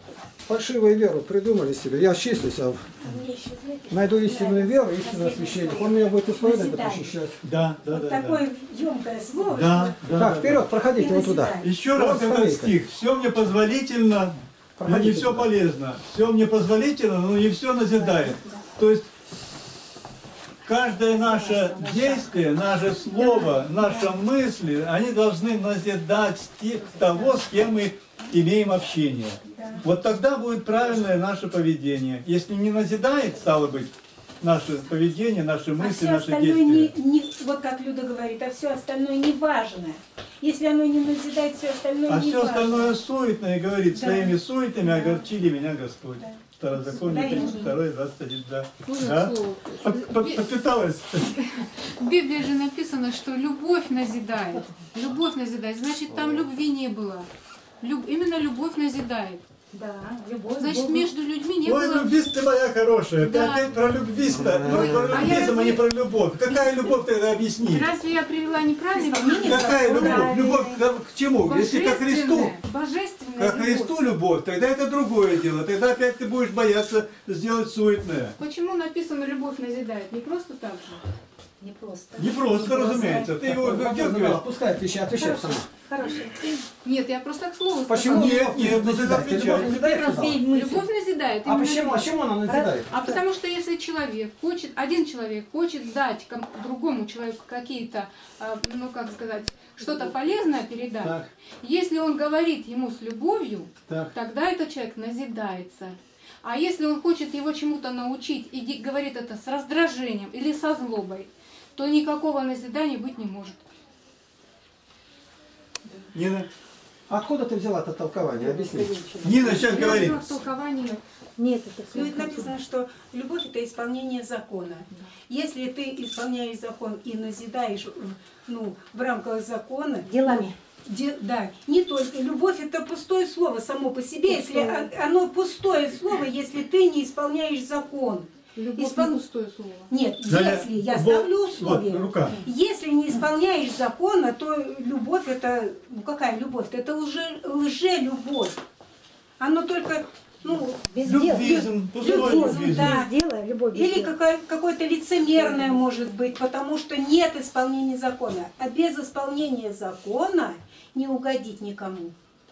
фальшивую веру придумали себе. Я числюсь, а найду истинную веру, истинное священник. Он меня будет исповедовать, защищать. Да, да, да. Такое емкое слово. Да, да, Так, да, вперед, проходите вот туда. Еще раз Вот этот скамейка. стих. Все мне позволительно, но не Проходите все туда. полезно. Все мне позволительно, но не все назидает. То есть каждое наше действие, наше слово, наши мысли, они должны назидать того, с кем мы имеем общение. Вот тогда будет правильное наше поведение. Если не назидает, стало быть, наше поведение, наши А мысли, все наши остальное действия. вот как Люда говорит, а все остальное не важно. Если оно не назидает, все остальное А не все важно. остальное суетное, говорит, Да. своими суетами огорчили меня Господь. Второзаконие, Да, 32, 21, да. Можно Да? слово? Подпиталась. В Библии же написано, что любовь назидает. Любовь назидает. Значит, там любви не было. Именно любовь назидает. Да, любовь. Значит, Богу. между людьми не Ой, было... любви ты моя хорошая. Ты Да. опять про любви-то. Ой, Про а любви, я а не про любовь. Какая любовь тогда объясни? Разве я привела неправильно? Какая любовь? Любовь к чему? Если ко Христу. Божественная Ко Христу любовь, тогда это другое дело. Тогда опять ты будешь бояться сделать суетное. Почему написано «любовь назидает»? Не просто так же. Не просто. Не просто, разумеется. Ты его выдергиваешь. Пускай отвечай сама. Хороший. Нет, я просто так слово Почему? сказала. Нет, ну ты отвечай. Любовь назидает. А Именно почему она назидает? А потому что если один человек хочет дать другому человеку какие-то, ну как сказать, что-то полезное передать, Так. если он говорит ему с любовью, Так. тогда этот человек назидается. А если он хочет его чему-то научить и говорит это с раздражением или со злобой, то никакого назидания быть не может. Нина, Откуда ты взяла это толкование? Объясни. Нина сейчас говорит. Я толкование. Нет, это Ну, ведь написано, что любовь – это исполнение закона. Если ты исполняешь закон и назидаешь в рамках закона, делами. да, не только любовь – это пустое слово само по себе. Если оно пустое слово, если ты не исполняешь закон. Любовь не пустое слово. Нет, Далее, если, я вот, ставлю условие, вот, рука. если не исполняешь закона, то любовь это, какая любовь? Это уже лже-любовь. Оно только, Без дела. Любвизм, пустой любвизм, любвизм. да. Без дела, любовь без Или дела. какое-то лицемерное может быть, потому что нет исполнения закона. А без исполнения закона не угодить никому.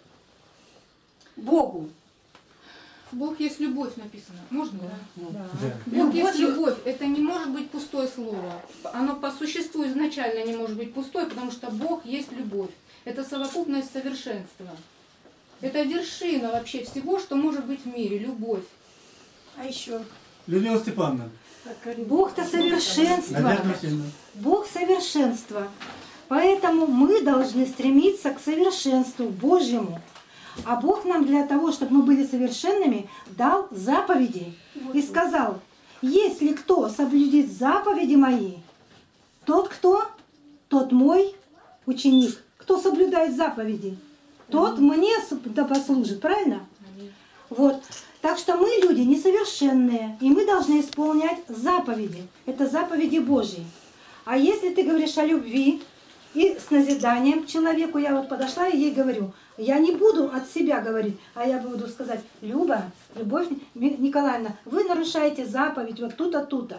Богу. Бог есть любовь написано. Можно? Да? Да. Бог есть любовь. Это не может быть пустое слово. Оно по существу изначально не может быть пустой, потому что Бог есть любовь. Это совокупность совершенства. Это вершина вообще всего, что может быть в мире. Любовь. А еще? Людмила Степановна. Бог-то совершенство. Надежда Васильевна. Бог совершенство. Поэтому мы должны стремиться к совершенству Божьему. А Бог нам для того, чтобы мы были совершенными, дал заповеди. И сказал, если кто соблюдет заповеди мои, тот кто? Тот мой ученик. Кто соблюдает заповеди, тот мне да послужит. Правильно? Вот. Так что мы люди несовершенные, и мы должны исполнять заповеди. Это заповеди Божьи. А если ты говоришь о любви и с назиданием к человеку, я вот подошла и ей говорю, я не буду от себя говорить, а я буду сказать, Любовь Николаевна, вы нарушаете заповедь вот тут-то, тут-то.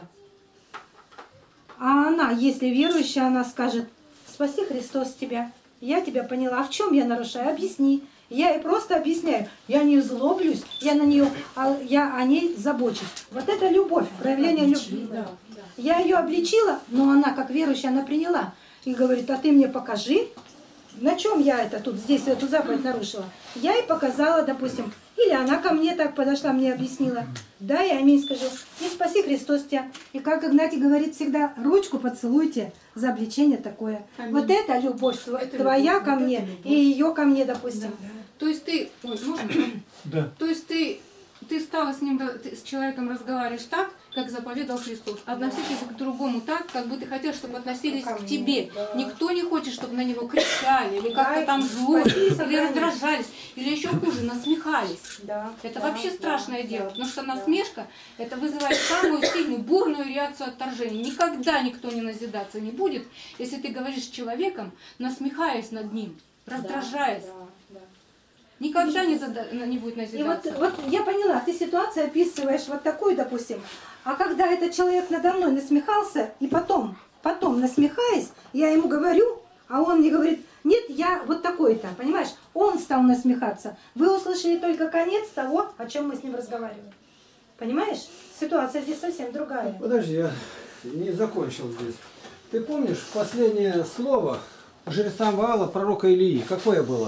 А она, если верующая, она скажет, спаси Христос тебя, я тебя поняла, а в чем я нарушаю, объясни. Я ей просто объясняю, я не злоблюсь, я на нее, я о ней забочусь. Вот это любовь, проявление любви. Я ее обличила, но она, как верующая, она приняла. И говорит, а ты мне покажи, на чем я это тут, здесь эту заповедь нарушила. Я ей показала, допустим, или она ко мне так подошла, мне объяснила. Да, я аминь скажу. И спаси Христос тебя. И как Игнатий говорит всегда, ручку поцелуйте за обличение такое. Аминь. Вот это любовь Это твоя любовь, ко вот мне это любовь. и ее ко мне, допустим. То есть ты... Ой, можно? Да. То есть ты стала с ним, с человеком разговариваешь так, как заповедал Христос. Относитесь к другому так, как бы ты хотел, чтобы относились к тебе. Никто не хочет, чтобы на него кричали, или как-то там злобились, или раздражались, или еще хуже, насмехались. Это вообще страшное дело, потому что насмешка, это вызывает самую сильную, бурную реакцию отторжения. Никогда никто не назидаться не будет, если ты говоришь с человеком, насмехаясь над ним, раздражаясь. никогда не будет И назидаться. вот я поняла, ты ситуацию описываешь вот такую, допустим. А когда этот человек надо мной насмехался, и потом насмехаясь, я ему говорю, а он мне говорит, нет, я вот такой-то, понимаешь? Он стал насмехаться. Вы услышали только конец того, о чем мы с ним разговаривали. Понимаешь? Ситуация здесь совсем другая. Подожди, я не закончил здесь. Ты помнишь последнее слово жрецам Ваала, пророка Илии? Какое было?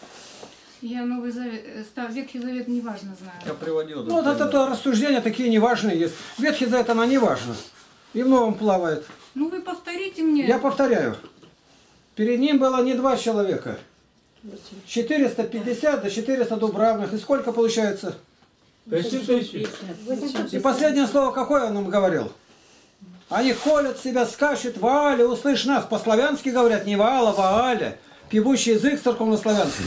Я Новый Завет, Ветхий Завет неважно Я знаю. приводил. Ну, вот это рассуждения такие неважные есть. Ветхий Завет, она не важна. И в новом плавает. Ну вы повторите мне. Я повторяю. Перед ним было не 2 человека. 450 до 400 дубравных. И сколько получается? 10 тысяч. И последнее слово какое он нам говорил? Они колят себя, скачут, Ваале, услышь нас. По-славянски говорят, не Ваала, Вааля. Певущий язык церковно-славянский.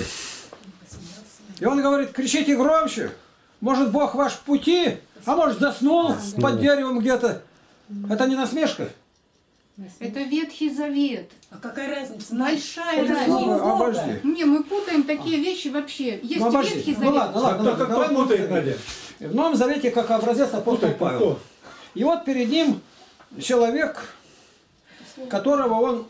И он говорит, кричите громче. Может, Бог ваш в пути, а может, заснул под деревом где-то. Это не насмешка? Это Ветхий Завет. А какая разница? Большая Это разница. слово Обожди. Не, мы путаем такие вещи вообще. Есть Ну, обожди. Ветхий Ну Завет. ладно, Кто давай путает, Новый Надя? Завет. В Новом Завете как образец апостол Путает, Павел. кто? И вот перед ним человек, которого он,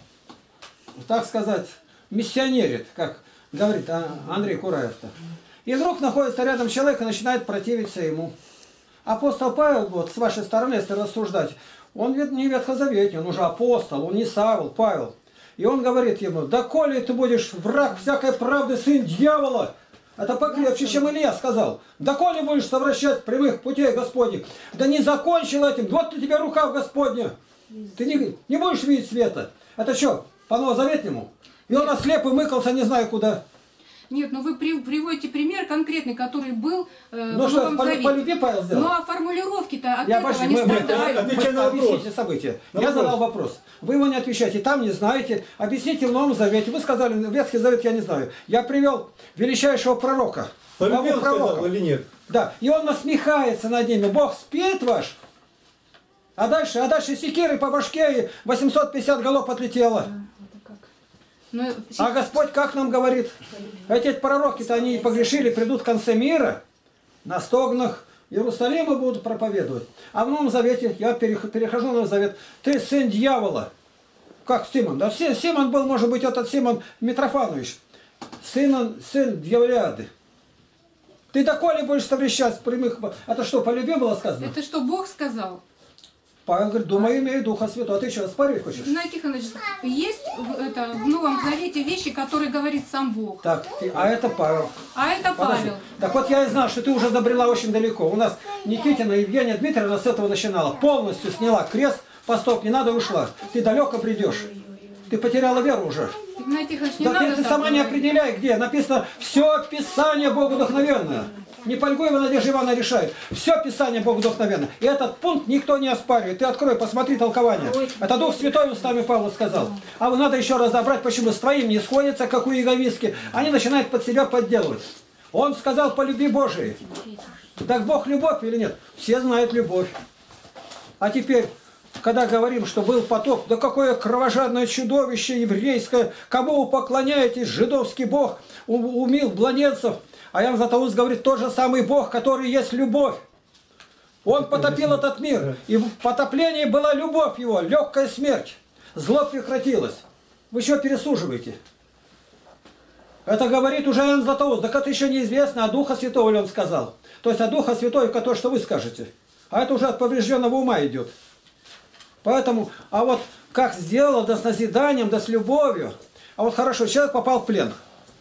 так сказать, миссионерит, как говорит Андрей Кураев-то. И вдруг находится рядом человек и начинает противиться ему. Апостол Павел, вот с вашей стороны, если рассуждать, он ведь не ветхозаветный, он уже апостол, он не Савл, Павел. И он говорит ему, да коли ты будешь враг всякой правды, сын дьявола, это покрепче, чем Илья сказал. Да коли будешь совращать прямых путей Господних, да не закончил этим, вот у тебя рука в Господня. Ты не будешь видеть света. Это что, по новозаветнему? И он ослеп и мыкался, не знаю куда. Нет, ну вы приводите пример конкретный, который был Ну в что, Новом Завете. по любви Павел сделал? Ну а формулировки-то от Я этого обожди, не мы страдают. Отвечай на вопрос. объясните события. На Я вопрос. задал вопрос. Вы его не отвечаете, там не знаете. Объясните в Новом Завете. Вы сказали, Ветхий Завет я не знаю. Я привел величайшего пророка. Полюбил, главу сказал пророков. или нет? Да, и он насмехается над ними. Бог спит ваш. А дальше секиры по башке и 850 голов отлетело. Но А Господь как нам говорит? Эти пророки-то они погрешили, придут в конце мира, на стогнах Иерусалима будут проповедовать. А в Новом Завете, я перехожу в Новый Завет, ты сын дьявола. Как Симон? Да Симон был, может быть, этот Симон Митрофанович. Сын дьяволяды. Ты доколе будешь совращать прямых... Это что, по любви было сказано? это что, Бог сказал? Павел говорит, думаю, имею Духа Святого. А ты что, спорить хочешь? Игнатий Тихонович, есть в Новом Завете вещи, которые говорит сам Бог. Так, а это Павел. А это Подожди. Павел. Так вот я и знал, что ты уже забрела очень далеко. У нас Никитина Евгения Дмитриевна с этого начинала. Полностью сняла крест, постов, не надо, и ушла. Ты далеко придешь. Ты потеряла веру уже. Игнатий Тихонович, не Да надо ты так сама не говорить. определяй, где. Написано, все Писание Богу вдохновенное. Не Польгуева Надежда Ивановна решает. Все Писание Богу вдохновенно. И этот пункт никто не оспаривает. Ты открой, посмотри толкование. Это Дух Святой устами Павла сказал. А вы надо еще разобрать, почему с твоим не сходится, как у Иеговистки. Они начинают под себя подделывать. Он сказал по любви Божией. Так Бог любовь или нет? Все знают любовь. А теперь, когда говорим, что был потоп, да какое кровожадное чудовище еврейское, кому вы поклоняетесь, жидовский Бог умил младенцев. А Иоанн Златоуст говорит, тот же самый Бог, который есть любовь. Он потопил этот мир. И в потоплении была любовь его, легкая смерть. Зло прекратилось. Вы что пересуживаете? Это говорит уже Иоанн Златоуст. Так это еще неизвестно, а Духа Святого ли он сказал. То есть, а Духа Святого, то, что вы скажете. А это уже от поврежденного ума идет. Поэтому, а вот как сделал, да с назиданием, да с любовью. А вот хорошо, человек попал в плен.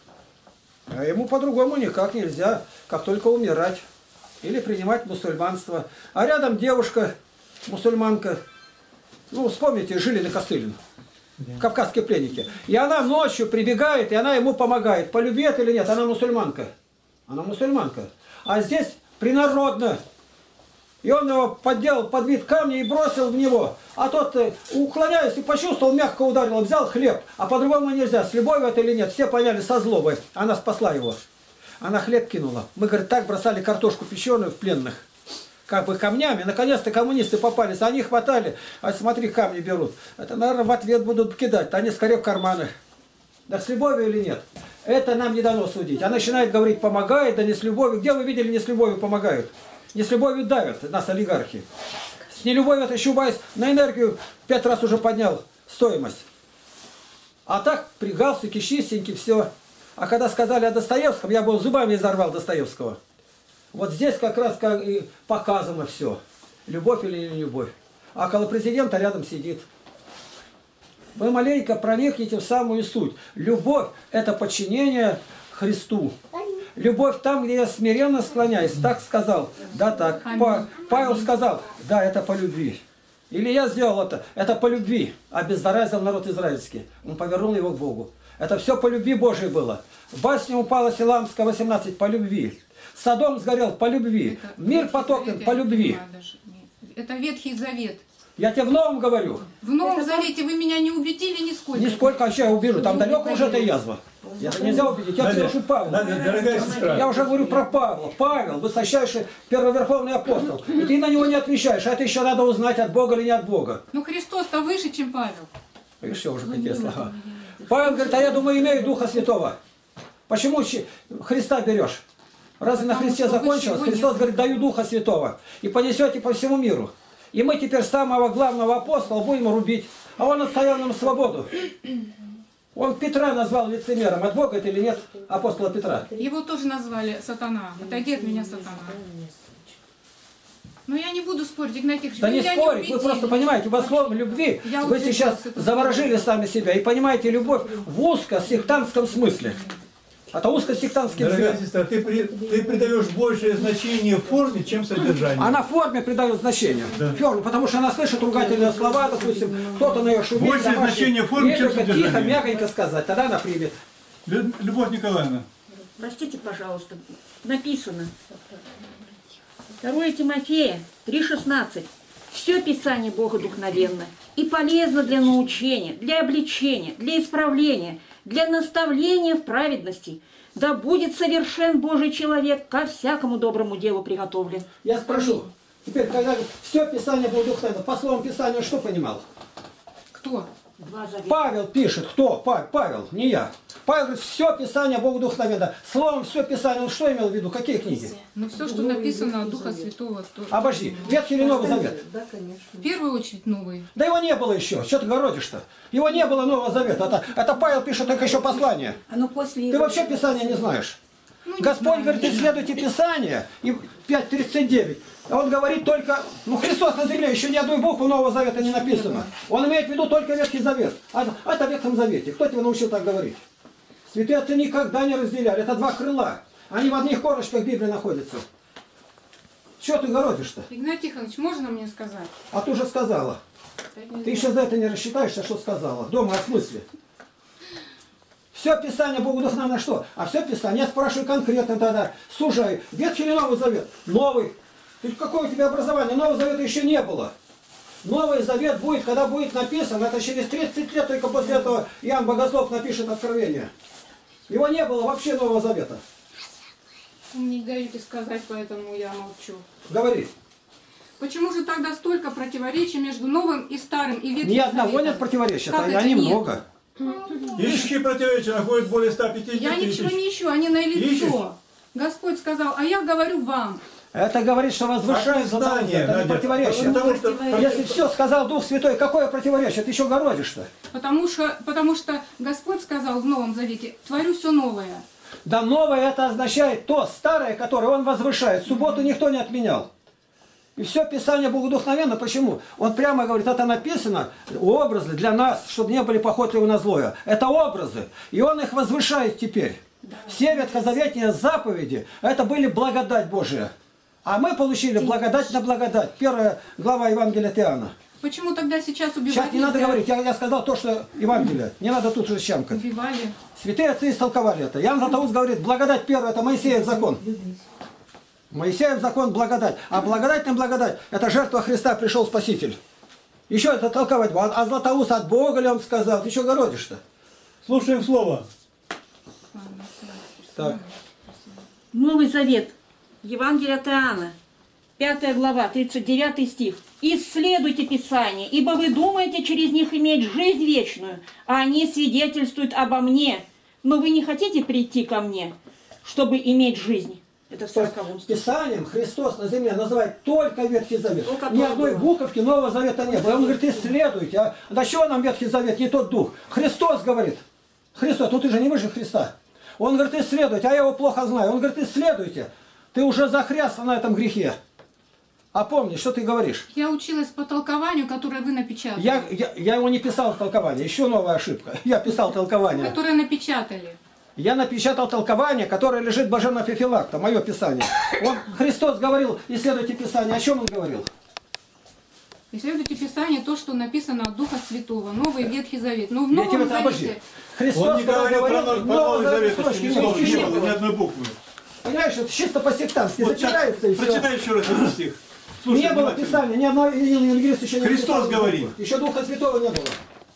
А ему по-другому никак нельзя, как только умирать. Или принимать мусульманство. А рядом девушка, мусульманка. Ну, вспомните, Жилина Костылин. Кавказские пленники. И она ночью прибегает, и она ему помогает. По любви это или нет, она мусульманка. Она мусульманка. А здесь принародно. И он его подделал под вид камня и бросил в него. А тот, уклоняясь и почувствовал, мягко ударил, взял хлеб. А по-другому нельзя. С любовью это или нет, все поняли со злобой. Она спасла его. Она хлеб кинула. Мы, говорит, так бросали картошку печеную в пленных. Как бы камнями. Наконец-то коммунисты попались. Они хватали. А смотри, камни берут. Это, наверное, в ответ будут кидать. Они скорее в карманы. Так с любовью или нет? Это нам не дано судить. А начинает говорить, помогает, да не с любовью. Где вы видели, не с любовью помогают? Не с любовью давят нас олигархи. С нелюбовью это Чубайс на энергию 5 раз уже поднял стоимость. А так при галстуке чистенький, все. А когда сказали о Достоевском, я был зубами изорвал Достоевского. Вот здесь как раз как и показано все. Любовь или не любовь. А около президента рядом сидит. Вы маленько проникните в самую суть. Любовь – это подчинение Христу. Любовь там, где я смиренно склоняюсь. Так сказал. Да, так. Павел сказал, да, это по любви. Или я сделал это по любви. Обеззаразил народ израильский. Он повернул его к Богу. Это все по любви Божией было. Басня упала Силамская 18 по любви. Содом сгорел по любви. Мир потоплен по любви. Это Ветхий Завет. Я тебе в Новом говорю. В Новом Завете вы меня не убедили нисколько. Нисколько, а что я убежу? Там далеко уже эта язва. Это нельзя убедить. Я тебе говорю Павла. Я уже говорю про Павла. Павел, высочайший первоверховный апостол. И ты на него не отвечаешь. А это еще надо узнать, от Бога или не от Бога. Ну Христос-то выше, чем Павел. Видишь, все уже какие слова. Павел говорит, а я думаю, имею Духа Святого. Почему Христа берешь? Разве на Христе закончилось? Христос говорит, даю Духа Святого. И понесете по всему миру. И мы теперь самого главного апостола будем рубить. А он отстоял нам свободу. Он Петра назвал лицемером. От Бога это или нет? Апостола Петра. Его тоже назвали сатана. Отойди от меня, сатана. Но я не буду спорить, Игнатий Ильич. Да не спорить, вы просто понимаете, во слове любви вы сейчас заворожили сами себя. И понимаете любовь в узко-сектантском смысле. Это узко-сектантский Дорогая цвет. сестра, ты придаешь большее значение форме, чем содержанию. Она форме придает значение. Да. Форме, потому что она слышит ругательные слова, допустим, кто-то на ее шумит. Большее значение формы, чем тихо, содержание. мягонько сказать, тогда она примет. Любовь Николаевна. Простите, пожалуйста, написано. 2 Тимофея 3,16. Все Писание богодухновенно и полезно для научения, для обличения, для исправления, для наставления в праведности. Да будет совершен Божий человек, ко всякому доброму делу приготовлен. Я спрошу, теперь, когда все Писание богодухновенно, по словам Писания что понимал? Кто? 2 завета. Павел пишет, кто? Павел, не я. Павел говорит, все Писание богодухновенно. Словом все Писание, он что имел в виду? Какие книги? Ну все, что написано от Духа Святого. То... Обожди, Ветхий или Новый Завет? Да, конечно. В первую очередь новый. Да его не было еще. Что ты городишь-то? Его не было Нового Завета. Это Павел пишет только еще послание. Оно после Ты вообще Писание не знаешь. Ну, не Господь знаю. говорит, исследуйте Писание. И 5:39. А он говорит только, ну Христос на земле, еще ни одной буквы Нового Завета не написано. Он имеет в виду только Ветхий Завет. А это в Ветхом Завете. Кто тебя научил так говорить? Святые отцы никогда не разделяли. Это два крыла. Они в одних корочках Библии находятся. Что ты городишь-то? Игнатий Тихонович, можно мне сказать? А ты уже сказала. Ты еще за это не рассчитаешься, что сказала. Дома о смысле. Все Писание богодухновенно что? А все Писание, я спрашиваю конкретно тогда, сужаю, Ветхий или Новый Завет? Новый. Ты какое у тебя образование? Нового Завета еще не было. Новый Завет будет, когда будет написан, это через 30 лет, только после этого Иоанн Богослов напишет Откровение. Его не было вообще Нового Завета. Вы мне не даете сказать, поэтому я молчу. Говори. Почему же тогда столько противоречий между Новым и Старым и Ветхим Ни одного Заветом? нет противоречия, Как а это они нет? много. Ищущие противоречия находят более 150 Я тысяч. ничего не ищу, они на Ищешь? лицо. Господь сказал, а я говорю вам. Это говорит, что возвышается Знание, это не Надя. противоречие. Потому что Если все сказал Дух Святой, какое противоречие? Ты еще городишь-то? Потому что Господь сказал в Новом Завете, творю все новое. Да новое это означает то старое, которое Он возвышает. Субботу никто не отменял. И все Писание богодухновенно. Почему? Он прямо говорит, это написано, образы для нас, чтобы не были похотливы на злое. Это образы. И Он их возвышает теперь. Все ветхозаветные заповеди, это были благодать Божия. А мы получили благодать на благодать. 1 глава Евангелия от Иоанна. Почему тогда сейчас убивать Сейчас не надо нельзя? говорить, я сказал то, что Евангелие. Не надо тут уже щамкать. Убивали. Святые отцы истолковали это. Иоанн Златоуст говорит, благодать первая, это Моисеев закон. Моисеев закон благодать. А благодать на благодать, это жертва Христа, пришел Спаситель. Еще это толковать. А Златоуст от Бога ли он сказал? Ты что городишь-то? Слушаем слово. Так. Новый Завет. Евангелие от Иоанна. 5 глава, 39 стих. «Исследуйте Писание, ибо вы думаете через них иметь жизнь вечную, а они свидетельствуют обо мне. Но вы не хотите прийти ко мне, чтобы иметь жизнь». Это в 40-м стихе. Писанием Христос на земле называет только Ветхий Завет. Ни одной буковки Нового Завета не было. Он говорит, исследуйте. А до чего нам Ветхий Завет, не тот дух? Христос говорит. Христос, ну ты же не выше Христа. Он говорит, исследуйте, а я его плохо знаю. Он говорит, исследуйте. Ты уже захрясла на этом грехе. А помни, что ты говоришь? Я училась по толкованию, которое вы напечатали. Я его не писал в толковании. Еще новая ошибка. Я писал толкование. Которое напечатали. Я напечатал толкование, которое лежит Блаженного Феофилакта, мое Писание. Христос говорил, исследуйте Писание. О чем он говорил? Исследуйте Писание, то, что написано от Духа Святого. Новый Ветхий Завет. Но в Новом Завете... Христос, он не говорил про Новый Завет, не было ни одной буквы. Понимаешь, это чисто по-сектантски Вот зачитается и все. Прочитай еще раз этот стих. Слушай, не было Писания, ни одного евангелиста еще не Христос написал. говорит. Еще Духа Святого не было.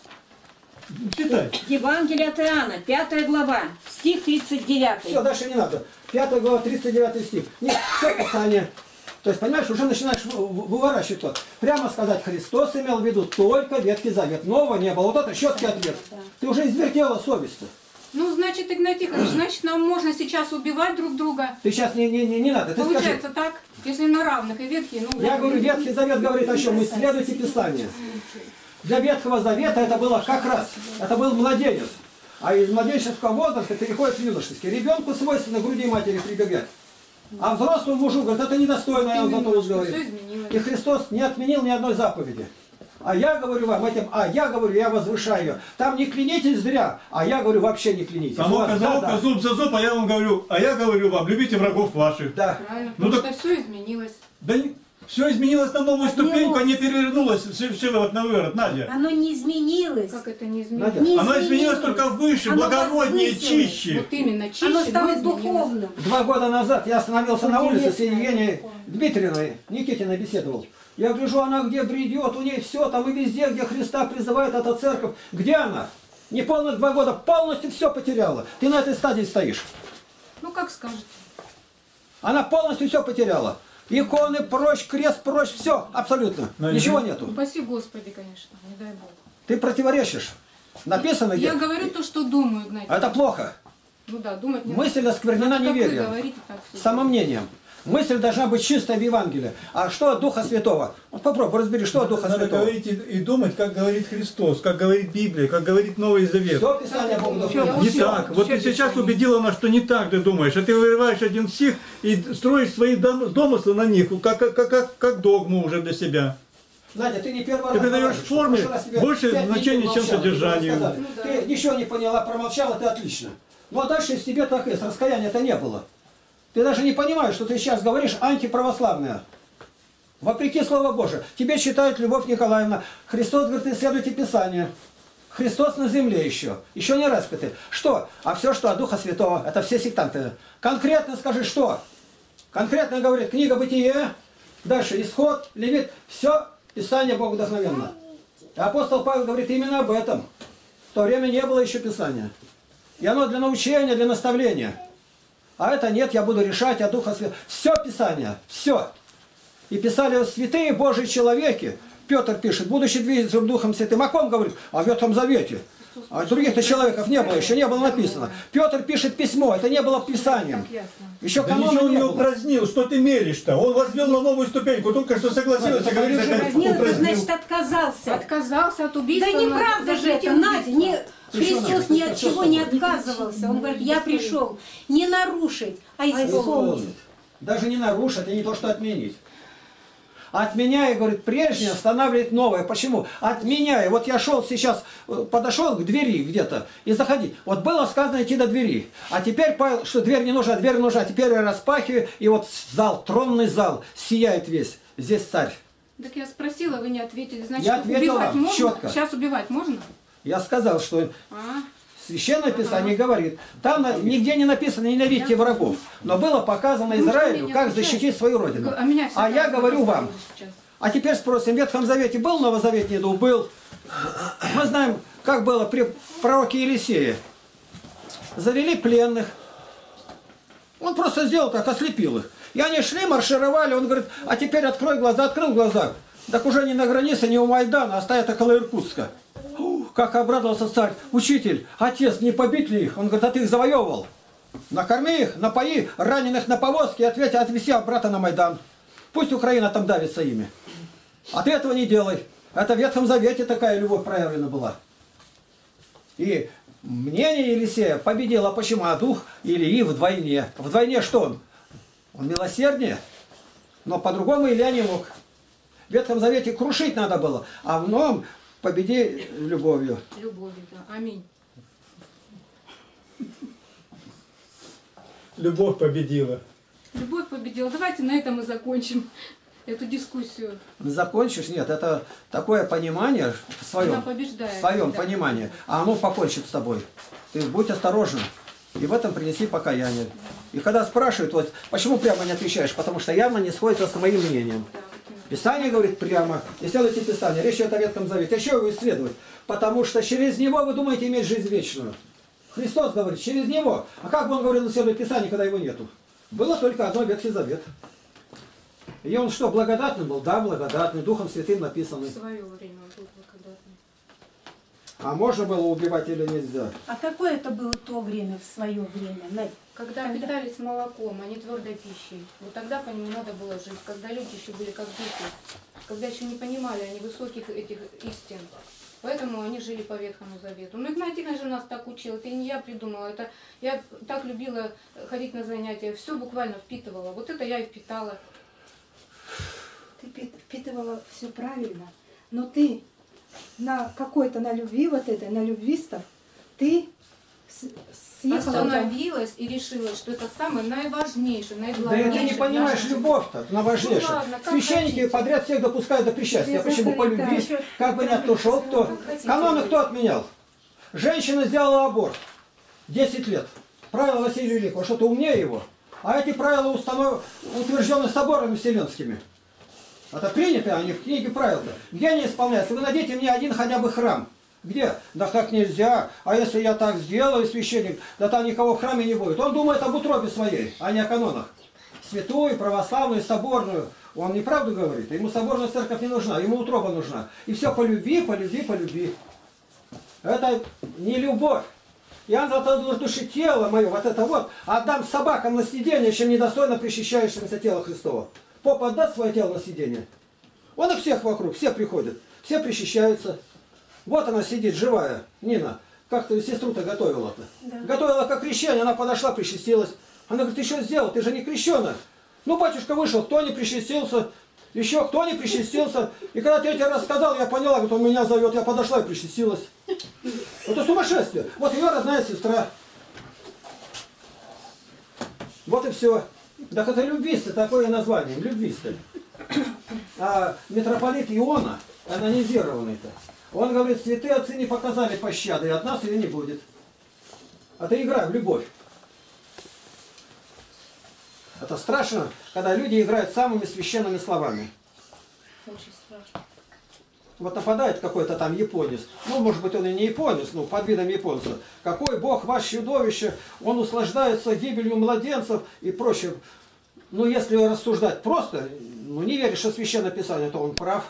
Читай. Евангелие от Иоанна, 5 глава, стих 39. Все, дальше не надо. 5 глава, 39 стих. Нет, все Писание. То есть, понимаешь, уже начинаешь выворачивать то. Прямо сказать, Христос имел в виду только Ветхий Завет. Нового не было. Вот это четкий ответ. Ты уже извертела совесть-то. Ну, значит, Игнатий Тихонович, значит, нам можно сейчас убивать друг друга. Ты сейчас не надо. Ты Получается скажи. так, если на равных и Ветхий, ну... Я говорю, Ветхий Завет говорит о чем? Исследуйте Писание. Для Ветхого Завета это было как раз. Это был младенец. А из младенческого возраста переходит в юношеский. Ребенку свойственно груди матери прибегать. А взрослому мужу говорит, это недостойно, я вам зато говорю. И Христос не отменил ни одной заповеди. А я говорю вам этим, я говорю, я возвышаю ее. Там не клянитесь зря, а я говорю, вообще не клянитесь. Там око за око, зуб за зуб, а я говорю вам, любите врагов ваших. Да. Правильно, Ну, потому что все изменилось. Да все изменилось на новую ступеньку, а не перевернулось в на выворот, Надя. Оно не изменилось. Как это не изменилось? Не Оно изменилось изменилось. только выше, Оно благороднее, возвысилось. чище. Вот именно, чище, Оно но стало изменилось. духовным. 2 года назад я остановился на улице с Евгенией Дмитриевной, Никитиной беседовал. Я гляжу, она где бредет, у ней все, там и везде, где Христа призывает, эта церковь. Где она? Неполных 2 года, полностью все потеряла. Ты на этой стадии стоишь. Ну, как скажете. Она полностью все потеряла. Иконы прочь, крест прочь, все, абсолютно. Ничего нету. Упаси Господи, конечно, не дай Бог. Ты противоречишь. Написано где? Я говорю то, что думаю, Игнатий. Это плохо. Ну да, думать не Мысль осквернена надо. Как вы неверием. говорите, так всё. Самомнением. Мысль должна быть чистая в Евангелии. А что от Духа Святого? Вот попробуй, разбери, что от Духа Надо Святого. говорить и думать, как говорит Христос, как говорит Библия, как говорит Новый Завет. Все Писание Богу Всё, дано. Не Всё, так. Вот всё ты сейчас Писание. убедила нас, что не так ты думаешь. А ты вырываешь один стих и строишь свои домыслы на них, как догму уже для себя. Надя, ты не первый Ты раз придаешь говоришь, что форме в прошлый раз тебе больше 5 минут значения, чем молчала, содержанию. тебе сказали. Ты ничего не поняла, промолчала, ты отлично. Ну а дальше в тебе так есть, раскаяния-то не было. Ты даже не понимаешь, что ты сейчас говоришь антиправославное. Вопреки Слову Божию. Тебе читает Любовь Николаевна. Христос говорит, исследуйте Писание. Христос на земле еще. Еще не распятый. Что? А все, что от Духа Святого, это все сектанты. Конкретно скажи, что? Конкретно говорит книга Бытие, дальше Исход, Левит. Все Писание Богу вдохновенно. И апостол Павел говорит именно об этом. В то время не было еще Писания. И оно для научения, для наставления. А это нет, я буду решать от Духа Святого. Все Писание, все. И писали святые Божьи человеки. Петр пишет, будучи движим Духом Святым. О ком говорит? О Ветхом Завете. А других-то человеков не было, еще не было написано. Петр пишет письмо, это не было писанием. Еще Да канона ничего не не было. упразднил, что ты меришь-то? Он возвел на новую ступеньку, только что согласился, говорит, что Упразднил, это упразднил. значит отказался. Отказался от убийства. Да неправда же это, Надя. Христос ни от чего не отказывался. Он говорит, я пришел не нарушить, а исполнить. Даже не нарушить, и не то, что отменить. Отменяя, говорит, прежнее останавливает новое. Почему? Отменяя. Вот я шел сейчас, подошел к двери где-то и заходи. Вот было сказано идти до двери. А теперь, Павел, что дверь не нужна, дверь нужна. А теперь я распахиваю, и вот зал, тронный зал, сияет весь. Здесь царь. Так я спросила, вы не ответили. Значит, Я ответил убивать вам можно? четко. Сейчас убивать можно? Я сказал, что А? Священное Писание говорит, там нигде не написано «ненавидьте врагов», но было показано Израилю, как защитить свою родину. А я говорю вам, а теперь спросим, в Ветхом Завете был Новозаветний дух? Был. Мы знаем, как было при пророке Елисее. Завели пленных. Он просто сделал так, ослепил их. И они шли, маршировали, он говорит, а теперь открой глаза, открыл глаза. Так уже не на границе, не у Майдана, а стоят около Иркутска. Ух, как обрадовался царь. Учитель, отец, не побить ли их? Он говорит, а ты их завоевывал. Накорми их, напои, раненых на повозке и отвези обратно на Майдан. Пусть Украина там давится ими. А ты этого не делай. Это в Ветхом Завете такая любовь проявлена была. И мнение Елисея победило. Почему? А дух Илии вдвойне. Вдвойне что он? Он милосерднее. Но по-другому Илья не мог. В Ветхом Завете крушить надо было. А в Новом победи любовью. Любовью, да. Аминь. Любовь победила. Любовь победила. Давайте на этом и закончим эту дискуссию. Закончишь? Нет, это такое понимание в своем, Она побеждает, в своем да. понимании. А оно покончит с тобой. Ты будь осторожен. И в этом принеси покаяние. И когда спрашивают, вот, почему прямо не отвечаешь? Потому что явно не сходится с моим мнением. Писание говорит прямо. Исследуйте Писание. Речь идет о Ветхом Завете. А что его исследовать? Потому что через него вы думаете иметь жизнь вечную. Христос говорит, через него. А как бы он говорил, исследуй Писание, когда его нету? Было только одно Ветхий Завет. И он что, благодатный был? Да, благодатный, Духом Святым написанный. В свое время он был благодатный. А можно было убивать или нельзя? А какое это было то время, в свое время, Надь? Когда питались молоком, а не твердой пищей. Вот тогда по нему надо было жить. Когда люди еще были как дети. Когда еще не понимали они высоких этих истин. Поэтому они жили по Ветхому Завету. Ну, Игнатьевна же нас так учила. Это не я придумала. Это я так любила ходить на занятия. Все буквально впитывала. Вот это я и впитала. Ты впитывала все правильно, но ты на какой-то, на любви вот этой, на любвистов, ты съехала. Остановилась и решила, что это самое наиважнейшее, Да наиглавнейшее. ты не понимаешь любовь-то, на важнейшее. Ну ладно, как Священники хотите. подряд всех допускают до причастия. Без Почему? По закрыта. любви. Как бы не отошел кто. Как хотите. Каноны кто отменял? Женщина сделала аборт. 10 лет. Правила Василия Великого. Что-то умнее его. А эти правила утверждены соборами вселенскими. Это принято, они в книге правил-то. Где они исполняются? Вы найдите мне один хотя бы храм. Где? Да как нельзя. А если я так сделаю, священник, да там никого в храме не будет. Он думает об утробе своей, а не о канонах. Святую, православную, соборную. Он неправду говорит. Ему соборная церковь не нужна, ему утроба нужна. И все по любви, по любви, по любви. Это не любовь. Я за души тело мое, вот это вот, отдам собакам на съедение, чем недостойно причащающимся тела Христова. Поп отдаст свое тело на съедение. Он и всех вокруг, все приходят, все причащаются. Вот она сидит, живая, Нина. Как ты сестру-то готовила-то? Да. Готовила как крещение, она подошла, причастилась. Она говорит, ты что сделал? Ты же не крещеная. Ну, батюшка вышел, кто не причастился, еще кто не причастился. И когда третий раз сказал, я поняла, говорит, он меня зовет, я подошла и причастилась. Это сумасшествие. Вот ее родная сестра. Вот и все. Так это любвисты, такое название, любвисты. А митрополит Иона, канонизированный-то, он говорит, святые отцы не показали пощады, и от нас ее не будет. Это игра в любовь. Это страшно, когда люди играют самыми священными словами. Очень страшно. Вот нападает какой-то там японец, ну, может быть, он и не японец, ну, под видом японца. Какой Бог, ваш чудовище, он услаждается гибелью младенцев и прочее. Ну, если рассуждать просто, ну, не веришь, что Священное Писание, то он прав.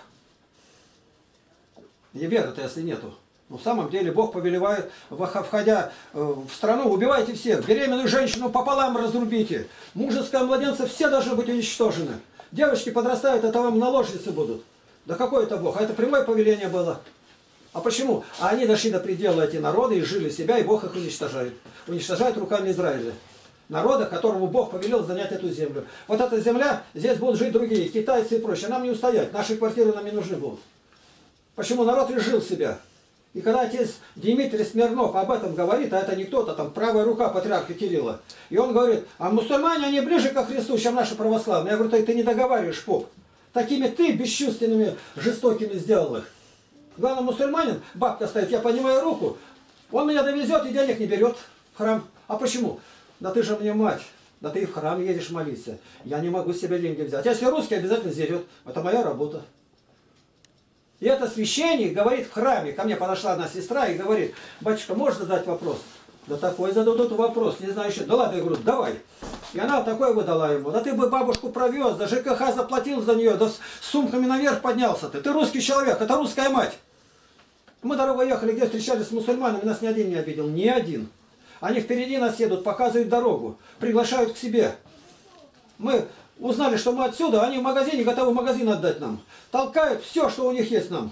Не веры-то, если нету. Но в самом деле Бог повелевает, входя в страну, убивайте всех. Беременную женщину пополам разрубите. Мужеское младенца все должны быть уничтожены. Девочки подрастают, это вам наложницы будут. Да какой это Бог? А это прямое повеление было. А почему? А они дошли до предела, эти народы, и жили себя, и Бог их уничтожает. Уничтожает руками Израиля. Народа, которому Бог повелел занять эту землю. Вот эта земля, здесь будут жить другие, китайцы и прочее. Нам не устоять, наши квартиры нам не нужны будут. Почему народ изжил себя? И когда отец Дмитрий Смирнов об этом говорит, а это не кто-то, там правая рука патриарха Кирилла, и он говорит, а мусульмане, они ближе ко Христу, чем наши православные. Я говорю, ты не договариваешь, поп. Такими ты бесчувственными, жестокими сделал их. Главное, мусульманин, бабка стоит, я поднимаю руку, он меня довезет и денег не берет в храм. А почему? Да ты же мне мать, да ты и в храм едешь молиться. Я не могу с себя деньги взять. Если русский, обязательно зерет. Это моя работа. И это священник говорит в храме. Ко мне подошла одна сестра и говорит, батюшка, можно задать вопрос? Да такой зададут вопрос, не знаю еще. Да ладно, я говорю, давай. И она такое выдала ему. Да ты бы бабушку провез, да ЖКХ заплатил за нее, да с сумками наверх поднялся ты. Ты русский человек, это русская мать. Мы дорогу ехали, где встречались с мусульманами, нас ни один не обидел. Ни один. Они впереди нас едут, показывают дорогу, приглашают к себе. Мы узнали, что мы отсюда, они в магазине готовы магазин отдать нам. Толкают все, что у них есть нам.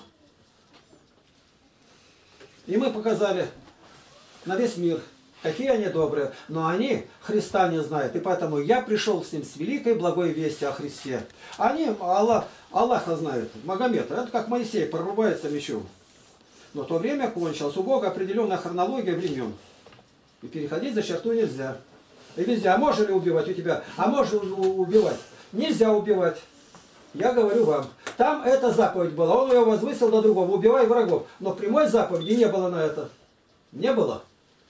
И мы показали на весь мир, какие они добрые. Но они Христа не знают. И поэтому я пришел с ним с великой благой вестью о Христе. Они Аллаха знают, Магомета. Это как Моисей прорубается мечом. Но то время кончилось. У Бога определенная хронология времен. И переходить за черту нельзя. И везде, а можно ли убивать у тебя? А можно убивать? Нельзя убивать. Я говорю вам, там эта заповедь была. Он ее возвысил до другого. Убивай врагов. Но прямой заповеди не было на это. Не было.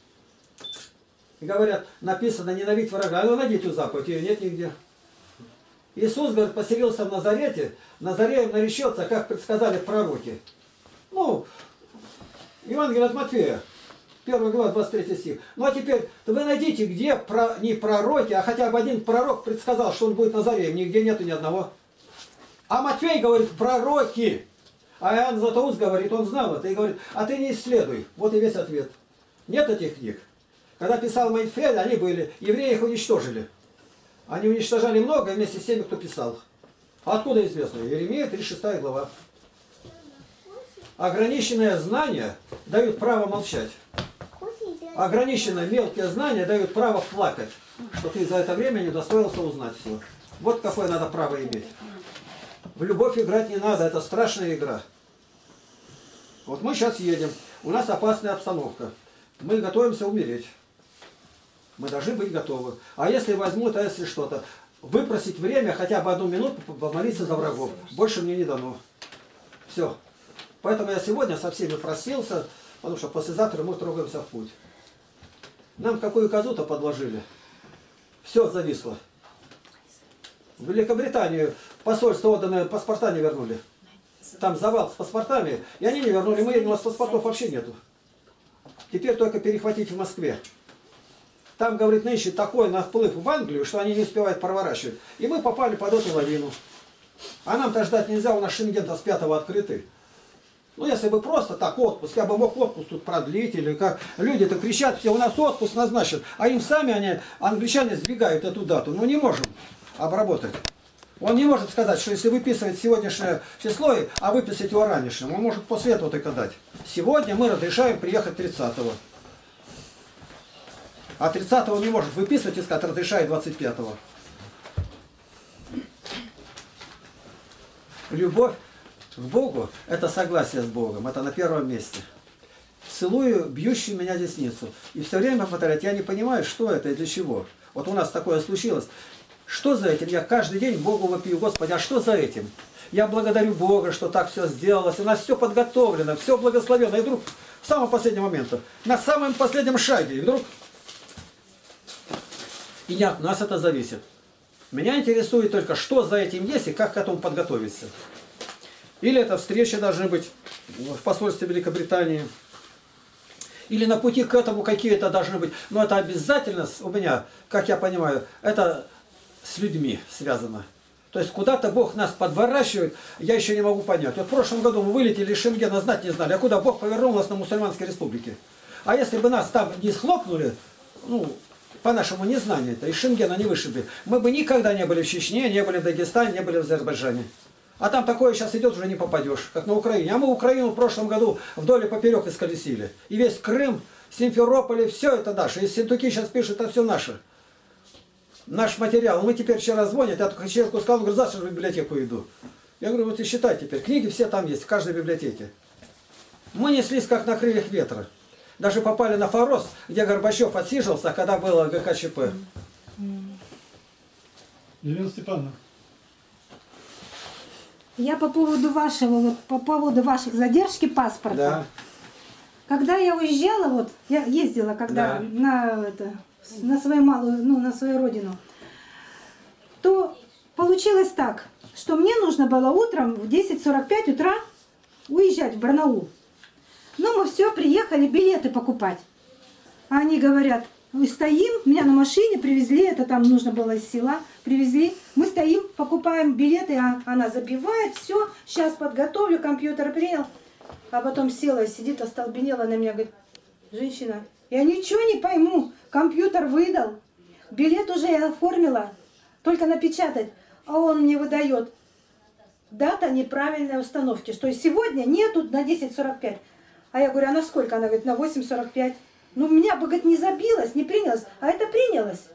И говорят, написано, ненавидь врага. Ну найдите заповедь, ее нет нигде. Иисус, говорит, поселился в Назарете. Назареем наречется, как предсказали пророки. Ну, Евангелие от Матфея. 1 глава, 23 стих. Ну а теперь вы найдите, где не пророки, а хотя бы один пророк предсказал, что он будет Назареем. Нигде нету ни одного. А Матфей говорит, пророки. А Иоанн Златоуст говорит, он знал это. И говорит, а ты не исследуй. Вот и весь ответ. Нет этих книг. Когда писал Матфей, они были. Евреи их уничтожили. Они уничтожали много вместе с теми, кто писал. А откуда известно? Иеремия, 36 глава. Ограниченное знание дают право молчать. Ограниченные мелкие знания дают право плакать, что ты за это время не удостоился узнать все. Вот какое надо право иметь. В любовь играть не надо, это страшная игра. Вот мы сейчас едем, у нас опасная обстановка. Мы готовимся умереть. Мы должны быть готовы. А если возьмут, а если что-то, выпросить время, хотя бы 1 минуту помолиться за врагов. Больше мне не дано. Все. Поэтому я сегодня со всеми простился, потому что послезавтра мы трогаемся в путь. Нам какую козу-то подложили. Все зависло. В Великобританию посольство отданное, паспорта не вернули. Там завал с паспортами, и они не вернули. Мы едем, у нас паспортов вообще нету. Теперь только перехватить в Москве. Там, говорит, нынче такой наплыв в Англию, что они не успевают проворачивать. И мы попали под эту лавину. А нам-то ждать нельзя, у нас Шенген-то с 5-го открытый. Ну, если бы просто так отпуск, я бы мог отпуск тут продлить, или как. Люди-то кричат, все, у нас отпуск назначен, а им сами, англичане, сдвигают эту дату. Ну, не можем обработать. Он не может сказать, что если выписывать сегодняшнее число, а выписать его раньшим, он может после этого только дать. Сегодня мы разрешаем приехать 30-го. А 30-го не может выписывать и сказать, разрешает 25-го. Любовь к Богу – это согласие с Богом, это на первом месте. Целую бьющую меня десницу. И все время повторять, я не понимаю, что это и для чего. Вот у нас такое случилось. Что за этим? Я каждый день Богу вопию, Господи, а что за этим? Я благодарю Бога, что так все сделалось. У нас все подготовлено, все благословено. И вдруг в самом последнем моменте, на самом последнем шаге, и вдруг... И не от нас это зависит. Меня интересует только, что за этим есть и как к этому подготовиться. Или это встречи должны быть в посольстве Великобритании. Или на пути к этому какие-то должны быть. Но это обязательно у меня, как я понимаю, это с людьми связано. То есть куда-то Бог нас подворачивает, я еще не могу понять. Вот в прошлом году мы вылетели из Шенгена, знать не знали, а куда Бог повернул нас на мусульманской республике. А если бы нас там не схлопнули, ну, по нашему незнанию-то, из Шенгена не вышибли, мы бы никогда не были в Чечне, не были в Дагестане, не были в Азербайджане. А там такое сейчас идет, уже не попадешь, как на Украине. А мы Украину в прошлом году вдоль и поперек исколесили. И весь Крым, Симферополь, все это наше. И Синтуки сейчас пишут, это все наше. Наш материал. Мы теперь вчера звонят, я только человеку сказал, говорю, завтра в библиотеку иду. Я говорю, вот и считай теперь, книги все там есть, в каждой библиотеке. Мы неслись как на крыльях ветра. Даже попали на Форос, где Горбачев отсиживался, когда было ГКЧП. Елена Степановна. Я по поводу ваших задержки паспорта. Да. Когда я уезжала, вот я ездила, когда на свою малую, ну, на свою родину, то получилось так, что мне нужно было утром в 10:45 утра уезжать в Барнаул. Но мы все приехали билеты покупать. А они говорят, Мы стоим, меня на машине привезли, это там нужно было из села, привезли. Мы стоим, покупаем билеты, а она забивает, все, сейчас подготовлю, компьютер принял. А потом села, сидит, остолбенела на меня, говорит, женщина, я ничего не пойму, компьютер выдал, билет уже я оформила, только напечатать, а он мне выдает. Дата неправильной установки, что сегодня нету на 10:45. А я говорю, а на сколько? Она говорит, на 8:45. Ну, меня бы, говорит, не забилось, не принялось, а это принялось.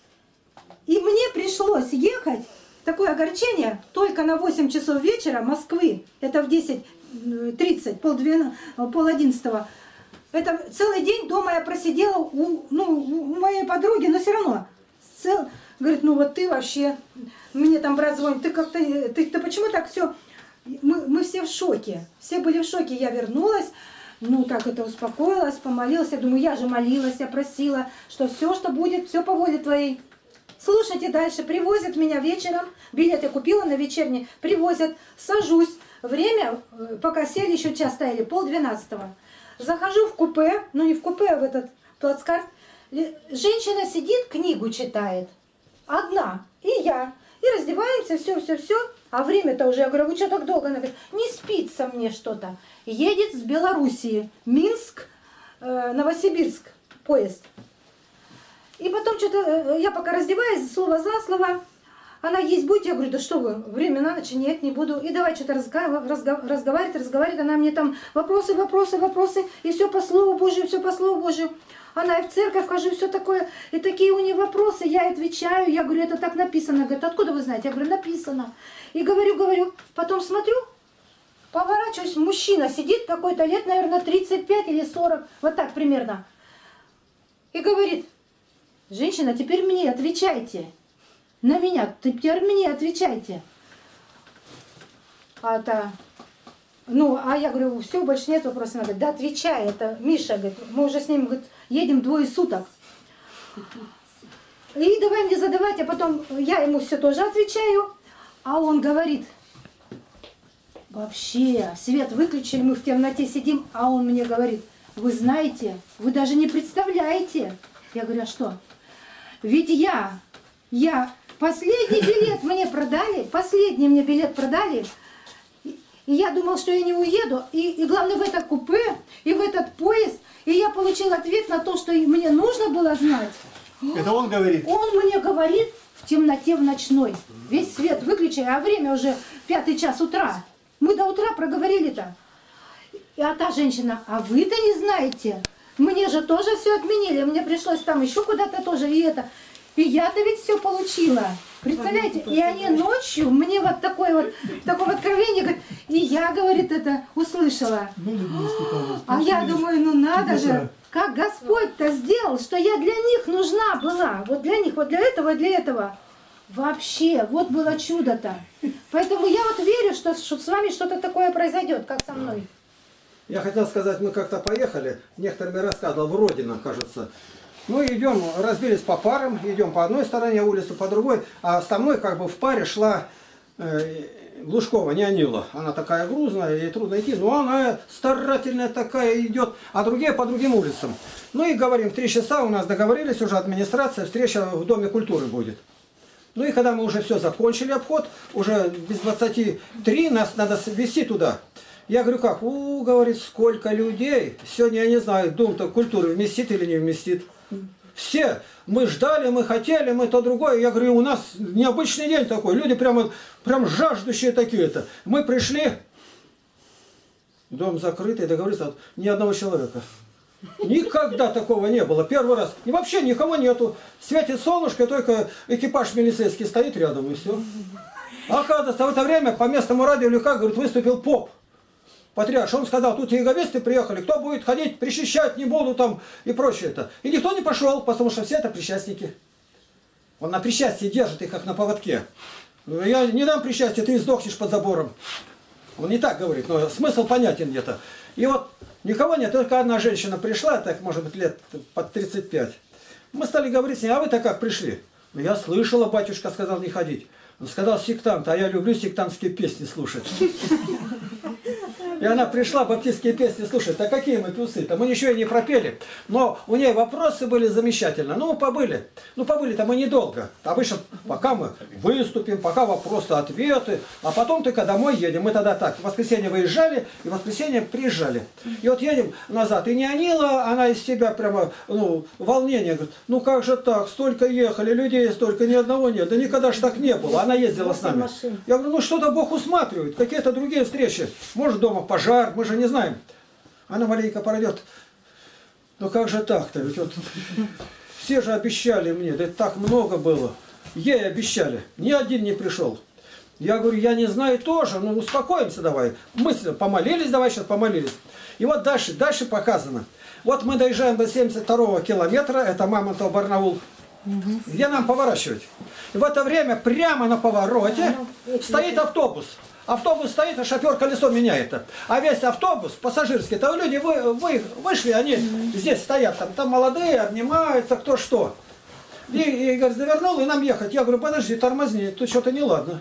И мне пришлось ехать, такое огорчение, только на 8 часов вечера Москвы, это в 10:30, 10:30. Это целый день дома я просидела у моей подруги, но все равно. Говорит, ну вот ты вообще, мне там брат звонит, ты как-то, ты почему так все, мы все в шоке, все были в шоке, я вернулась. Ну, так это успокоилась, помолилась. Я думаю, я же молилась, я просила, что все, что будет, все по воле твоей. Слушайте дальше. Привозят меня вечером. Билет я купила на вечерний. Привозят. Сажусь. Время, пока сели, еще час стояли, 11:30. Захожу в купе, ну не в купе, а в этот плацкарт. Женщина сидит, книгу читает. Одна. И я. И раздеваемся, все. А время-то уже, я говорю, вы что так долго? Она говорит, не спится мне что-то. Едет с Белоруссии, Минск, Новосибирск, поезд. И потом что-то, я пока раздеваюсь, слово за слово, она есть будете? Я говорю, да что вы, время на ночь, нет, не буду. И давай что-то разговаривать, она мне там вопросы, и все по Слову Божию. Она и в церковь хожу, все такое, и такие у нее вопросы, я отвечаю, я говорю, это так написано. Говорит, откуда вы знаете? Я говорю, написано. И говорю, потом смотрю, поворачиваюсь, мужчина сидит какой-то лет, наверное, 35 или 40, вот так примерно. И говорит, женщина, теперь мне отвечайте. На меня, теперь мне отвечайте. А я говорю, все, больше нет вопросов. Она говорит, да отвечай, это Миша, говорит, мы уже с ним, говорит, едем 2 суток. И давай мне задавать, а потом я ему все тоже отвечаю. А он говорит, вообще, свет выключили, мы в темноте сидим, а он мне говорит, вы знаете, вы даже не представляете. Я говорю, а что? Ведь я последний билет мне продали, последний мне билет продали, и я думал, что я не уеду, и главное в это купе, и в этот поезд, и я получил ответ на то, что мне нужно было знать. Это он говорит? Он мне говорит в темноте в ночной. Весь свет выключили, а время уже 5 час утра. Мы до утра проговорили-то. А та женщина, а вы-то не знаете? Мне же тоже все отменили, мне пришлось там еще куда-то тоже и это. И я-то ведь все получила. Представляете? И они ночью мне вот такое откровение говорят. И я, говорит, это услышала. А я думаю, ну надо же, как Господь-то сделал, что я для них нужна была. Вот для них, вот для этого, для этого. Вообще, вот было чудо-то. Поэтому я вот верю, что с вами что-то такое произойдет, как со мной. Я хотел сказать, мы как-то поехали, некоторым я рассказывал, в Родино, кажется. Ну, идем, разбились по парам, идем по одной стороне улицы, по другой, а со мной как бы в паре шла Глушкова, Неонила. Она такая грузная, ей трудно идти, но она старательная такая идет, а другие по другим улицам. Ну и говорим, 3 часа у нас договорились, уже администрация, встреча в Доме культуры будет. Ну и когда мы уже все закончили обход, уже без 23 нас надо везти туда. Я говорю, как? Говорит, сколько людей. Сегодня, я не знаю, Дом-то культуры вместит или не вместит. Все. Мы ждали, мы хотели, мы то другое. Я говорю, у нас необычный день такой. Люди прям жаждущие такие-то. Мы пришли. Дом закрытый, договорились, ни одного человека. Никогда такого не было. Первый раз. И вообще никого нету. Светит солнышко, только экипаж милицейский стоит рядом, и все. Оказывается, в это время по местному радио или как, говорит, выступил поп. Патриарш, он сказал, тут иеговисты приехали, кто будет ходить, причащать не буду там и прочее это. И никто не пошел, потому что все это причастники. Он на причастии держит их, как на поводке. Я не дам причастие, ты сдохнешь под забором. Он не так говорит, но смысл понятен где-то. И вот никого нет, только одна женщина пришла, так может быть лет под 35. Мы стали говорить с ней, а вы-то как пришли? Ну я слышала, батюшка сказал не ходить. Он сказал сектант, а я люблю сектантские песни слушать. И она пришла, баптистские песни слушать. Да какие мы певцы-то? Мы ничего и не пропели. Но у нее вопросы были замечательно. Ну, побыли. Ну, побыли-то мы недолго. Обычно, пока мы выступим, пока вопросы-ответы, а потом только домой едем. Мы тогда так, в воскресенье выезжали, и в воскресенье приезжали. И вот едем назад. И Неонила, она из себя прямо, ну, волнение. Говорит, ну как же так, столько ехали, людей столько, ни одного нет. Да никогда ж так не было. Она ездила с нами. Я говорю, ну что-то Бог усматривает, какие-то другие встречи. Может, дома пожар, мы же не знаем. Она маленько пройдет. Ну как же так-то? Ведь вот все же обещали мне, да так много было. Ей обещали, ни один не пришел. Я говорю, я не знаю тоже, ну успокоимся давай. Мы помолились, давай сейчас помолились. И вот дальше показано. Вот мы доезжаем до 72-го километра, это Мамонтово-Барнаул. Где нам поворачивать? И в это время прямо на повороте стоит автобус. Автобус стоит, а шофер колесо меняет. А весь автобус пассажирский, там люди вышли, они здесь стоят, там молодые, обнимаются, кто что. И говорит, завернул, и нам ехать. Я говорю, подожди, тормозни, тут что-то неладно.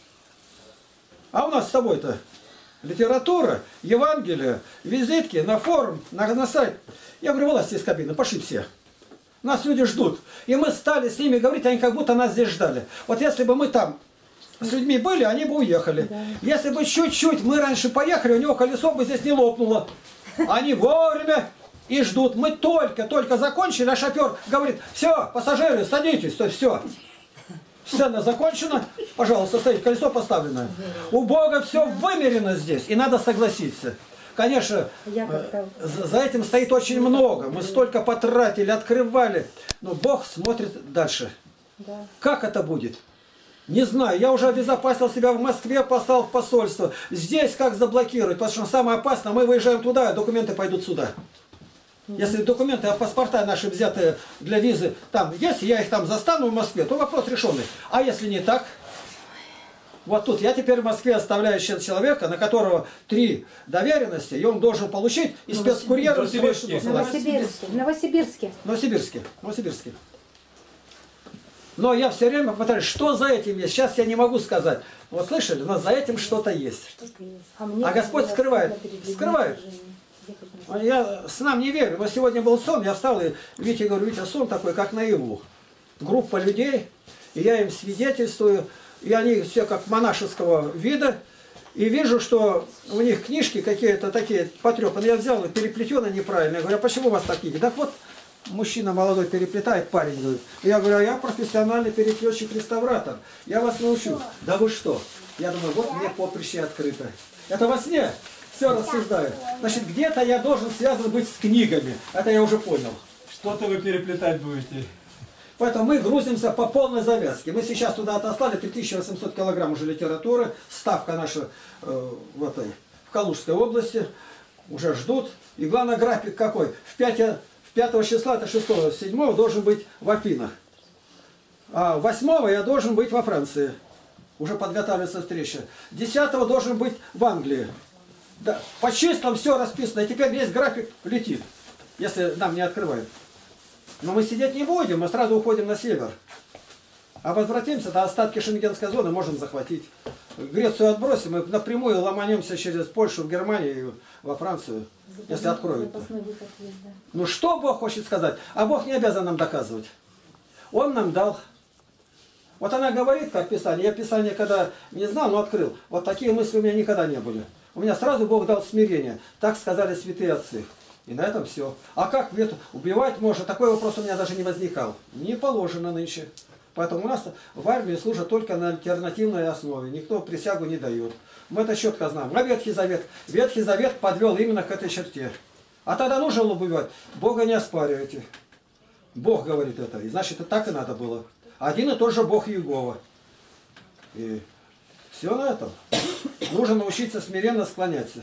А у нас с тобой-то литература, Евангелие, визитки на форум, на сайт. Я говорю, вылазьте из кабины, пошли все. Нас люди ждут. И мы стали с ними говорить, они как будто нас здесь ждали. Вот если бы мы там с людьми были, они бы уехали. Да. Если бы чуть-чуть мы раньше поехали, у него колесо бы здесь не лопнуло. Они вовремя и ждут. Мы только закончили, а шофер говорит, все, пассажиры, садитесь, то есть все. Сцена закончена, пожалуйста, стоит, колесо поставлено. У Бога все вымерено здесь, и надо согласиться. Конечно, за этим стоит очень много. Мы столько потратили, открывали. Но Бог смотрит дальше. Как это будет? Не знаю. Я уже обезопасил себя в Москве, послал в посольство. Здесь как заблокировать? Потому что самое опасное, мы выезжаем туда, а документы пойдут сюда. Если документы, а паспорта наши взятые для визы там есть, я их там застану в Москве, то вопрос решенный. А если не так? Вот тут я теперь в Москве оставляю человека, на которого 3 доверенности, и он должен получить и спецкурьером свой Новосибирске. Но я все время повторяю, что за этим есть. Сейчас я не могу сказать. Вот слышали, но за этим что-то есть. А Господь скрывает. Скрывает. Я снам не верю. Но сегодня был сон, я встал и Витя говорю, Витя, сон такой, как наяву. Группа людей, и я им свидетельствую. И они все как монашеского вида. И вижу, что у них книжки какие-то такие потрепанные. Я взял, переплетенные неправильно. Я говорю, а почему у вас такие? Так вот, мужчина молодой переплетает, парень говорит. Я говорю, а я профессиональный переплетчик-реставратор. Я вас научу. Да вы что? Я думаю, вот мне поприще открыто. Это во сне все рассуждаю. Значит, где-то я должен связан быть с книгами. Это я уже понял. Что-то вы переплетать будете. Поэтому мы грузимся по полной завязке. Мы сейчас туда отослали 3800 килограмм уже литературы. Ставка наша в Калужской области. Уже ждут. И главное, график какой? 5 числа, это 6, 7 должен быть в Афинах. А 8 я должен быть во Франции. Уже подготавливается встреча. 10 должен быть в Англии. Да, по числам все расписано. И теперь весь график летит, если нам не открывают. Но мы сидеть не будем, мы сразу уходим на север. А возвратимся, до остатки шенгенской зоны можем захватить. Грецию отбросим, мы напрямую ломанемся через Польшу, в Германию и во Францию, если откроют. Ну что Бог хочет сказать? А Бог не обязан нам доказывать. Он нам дал. Вот она говорит, как Писание. Я Писание когда не знал, но открыл. Вот такие мысли у меня никогда не были. У меня сразу Бог дал смирение. Так сказали святые отцы. И на этом все. А как убивать можно? Такой вопрос у меня даже не возникал. Не положено нынче. Поэтому у нас в армии служат только на альтернативной основе. Никто присягу не дает. Мы это четко знаем. А Ветхий Завет? Ветхий Завет подвел именно к этой черте. А тогда нужно было убивать. Бога не оспаривайте. Бог говорит это. И значит, это так и надо было. Один и тот же Бог Иегова. И все на этом. Нужно научиться смиренно склоняться.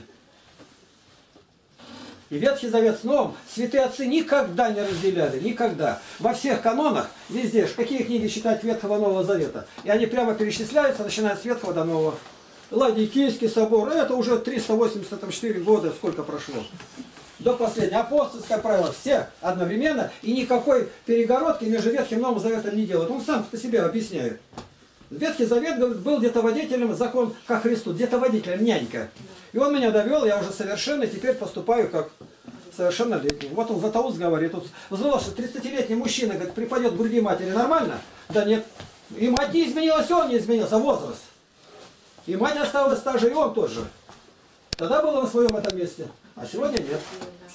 И Ветхий Завет с Новым святые отцы никогда не разделяли, никогда. Во всех канонах, везде, какие книги читать Ветхого Нового Завета. И они прямо перечисляются, начиная с Ветхого до Нового. Ладикийский собор, это уже 384 года, сколько прошло. До последнего. Апостольское правило, все одновременно, и никакой перегородки между Ветхим и Новым Заветом не делают. Он сам по себе объясняет. Ветхий Завет, говорит, был где-то водителем, закон как Христу, где-то водителем, нянька. И он меня довел, я уже совершенный, теперь поступаю как совершеннолетний. Вот он Златоуст говорит, тут взрослый 30-летний мужчина, говорит, припадет к груди матери, нормально? Да нет. И мать не изменилась, он не изменился, возраст. И мать осталась та же, и он тоже. Тогда было на своем этом месте, а сегодня нет.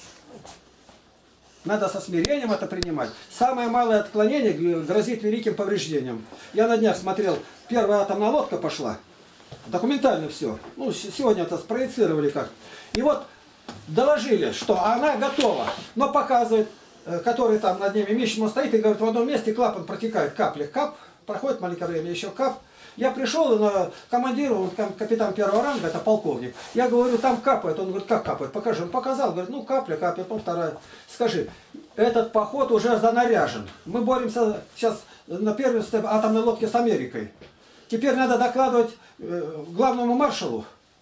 Надо со смирением это принимать. Самое малое отклонение грозит великим повреждением. Я на днях смотрел, первая атомная лодка пошла. Документально все. Ну, сегодня это спроецировали как. И вот доложили, что она готова. Но показывает, который там над ними мещено стоит, и говорит, в одном месте клапан протекает, капли. Кап, проходит маленькое время, еще кап. Я пришел и на командиру, он капитан первого ранга, это полковник. Я говорю, там капает. Он говорит, как капает? Покажи. Он показал, говорит, ну капля, капля, потом вторая. Скажи, этот поход уже занаряжен. Мы боремся сейчас на первенстве атомной лодки с Америкой. Теперь надо докладывать главному маршалу,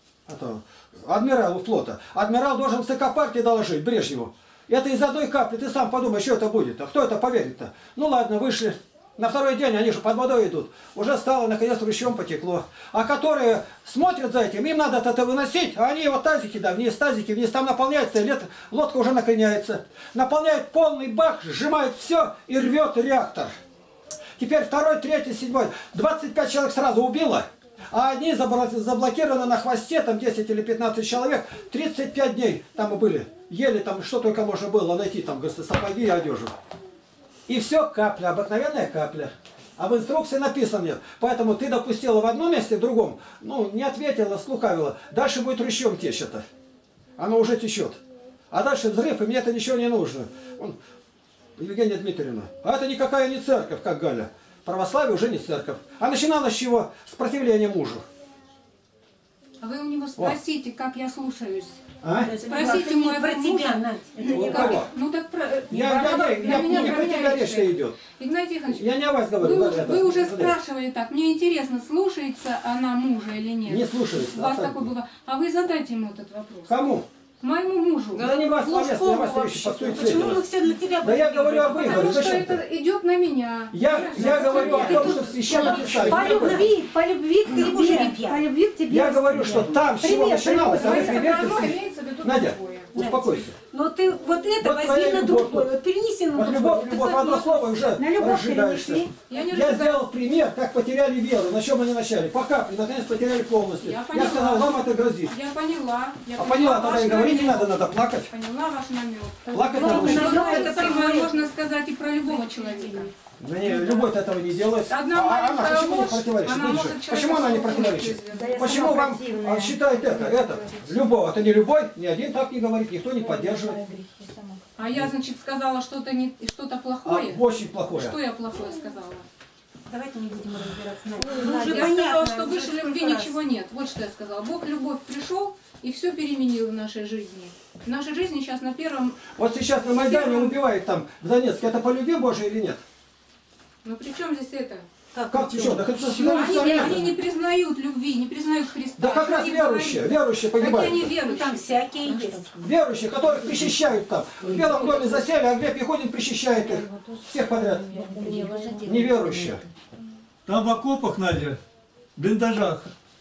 адмиралу флота. Адмирал должен в ЦК партии доложить Брежневу. Это из одной капли, ты сам подумай, что это будет. А кто это поверит-то? Ну ладно, вышли. На второй день они же под водой идут. Уже стало, наконец, ручьем потекло. А которые смотрят за этим, им надо это выносить, а они вот тазики, да, вниз, там наполняется, и лодка уже накреняется. Наполняет полный бак, сжимает все и рвет реактор. Теперь второй, третий, седьмой. 25 человек сразу убило, а одни заблокированы на хвосте, там 10 или 15 человек, 35 дней там и были. Еле там, что только можно было найти, там, сапоги и одежду. И все капля, обыкновенная капля. А в инструкции написано нет. Поэтому ты допустила в одном месте, в другом, ну, не ответила, слукавила. Дальше будет ручьем течь это. Оно уже течет. А дальше взрыв, и мне это ничего не нужно. Евгения Дмитриевна, а это никакая не церковь, как Галя. Православие уже не церковь. А начиналось с чего? С противления мужу. А вы у него спросите, как я слушаюсь. А? Спросите моего про тебя, мужа. Надь. У кого? Ну так про... Не про тебя речь-то идет. Игнатий Тихонович, Я не о вас говорю. вы уже спрашивали так. Мне интересно, слушается она мужа или нет? Не слушается. У вас такое было. А вы задайте ему этот вопрос. Кому? Моему мужу. Да не вас повестно, я вас вещи постует. Почему мы все на тебя Да я говорю об Потому выборе. что Зачем это ты? идет на меня. Я говорю о том, что в священном писании. По любви к тебе. По любви к тебе. Я говорю, что там, с чего начиналось, а вы приветствуете. Надя, успокойся. Но ты вот это Вот возьми на другое. Вот перенеси на Вот другое. любовь, одно слово уже На любовь разжигаешься. перенесли. Я сделал пример, как потеряли веру. На чем они начали? По капле, наконец потеряли полностью. Я Я сказал, вам это грозит. Я поняла. А поняла, тогда и ваш говорить не намек. надо плакать. Поняла ваш намек. Плакать Ну, надо. ну, Это самое можно сказать и про любого человека. Да не, любовь этого не делает. Одна А она маленькая почему не ложь, противоречит? она Видишь, может почему она не человека противоречит? Да я Почему сама вам противная. считает это? Любовь, это не любовь, ни один так не говорит, никто не поддерживает. А я, значит, сказала что-то что-то А, плохое. очень плохое. Что я плохое сказала? Давайте не будем разбираться. Ну, Уже я сказала, понятно, что выше уже любви сколько раз. ничего нет. Вот что я сказала. Бог любовь пришел и все переменил в нашей жизни. В нашей жизни сейчас на первом... Вот сейчас на Майдане убивают там в Донецке, это по любви Божией или нет? Ну при чем здесь это? Как еще? Да, это Они не признают любви, не признают Христа. да как Что раз они верующие, говорят? верующие Какие погибают. они Ну, верующие? там всякие есть. Верующие, которых причащают там. В Белом доме засели, а Глеб Еходин причащает их. Всех подряд. Неверующие. Там в окопах, Надя, в блиндажах,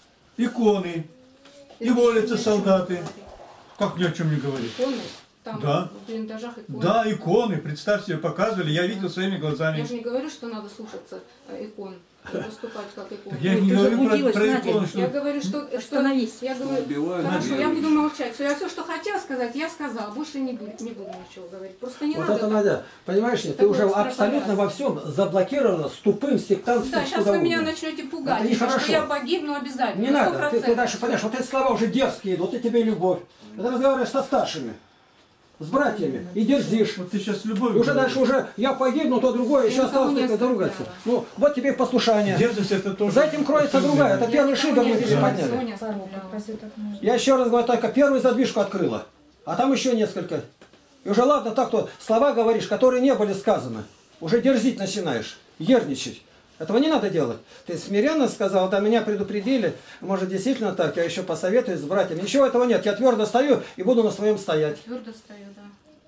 иконы, и молятся солдаты. Как ни о чем не говорит. Иконы? Там Да. в блиндажах иконы. Да, иконы, представь себе, показывали, я видел своими Я глазами. же не говорю, что надо слушаться икон и выступать как икон. Я не ты говорю заблудилась, про Надя. иконы, что... Я говорю, что Остановись. я говорю, хорошо, я буду молчать. Я все, что хотела сказать, я сказала. Больше не буду ничего говорить. Просто не Вот надо. это, так. Надя, понимаешь, ли, ты Такое уже экстраполяция. абсолютно во всем заблокирована с тупым сектантским Да, сейчас вы меня скудоумием. начнете пугать, Это еще, что нехорошо. я погибну обязательно. Не надо, ты дальше понимаешь, вот эти слова уже дерзкие, вот и тебе любовь. Это разговариваешь со старшими, с братьями, и дерзишь. Вот ты сейчас И любовь уже дальше уже я погибну, то другое, еще Я никого осталось не только заругаться. оскорбляла. Ну, вот тебе и послушание. Дерзость это тоже... За этим кроется другая, это Я первый никого шибер не мы обижала, подняли. Соня оскорбляла. Я еще раз говорю, только первую задвижку открыла, а там еще несколько. И уже ладно так, то слова говоришь, которые не были сказаны. Уже дерзить начинаешь, ерничать. Этого не надо делать. Ты смиренно сказал, да, меня предупредили, может действительно так, я еще посоветуюсь с братьями. Ничего этого нет, я твердо стою и буду на своем стоять. Твердо стою, да.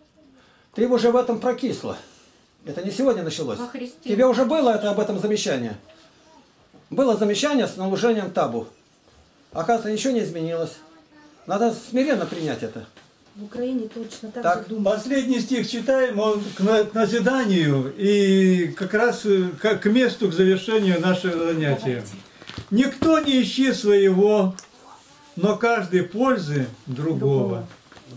Ты уже в этом прокисла. Это не сегодня началось. Во Христе. Тебе уже было это об этом замечание. было замечание с наложением табу. Оказывается, ничего не изменилось. Надо смиренно принять это. В Украине точно так, Так, же думают. Последний стих читаем, он к назиданию и как раз к месту, к завершению нашего занятия. Никто не ищет своего, но каждый пользы другого.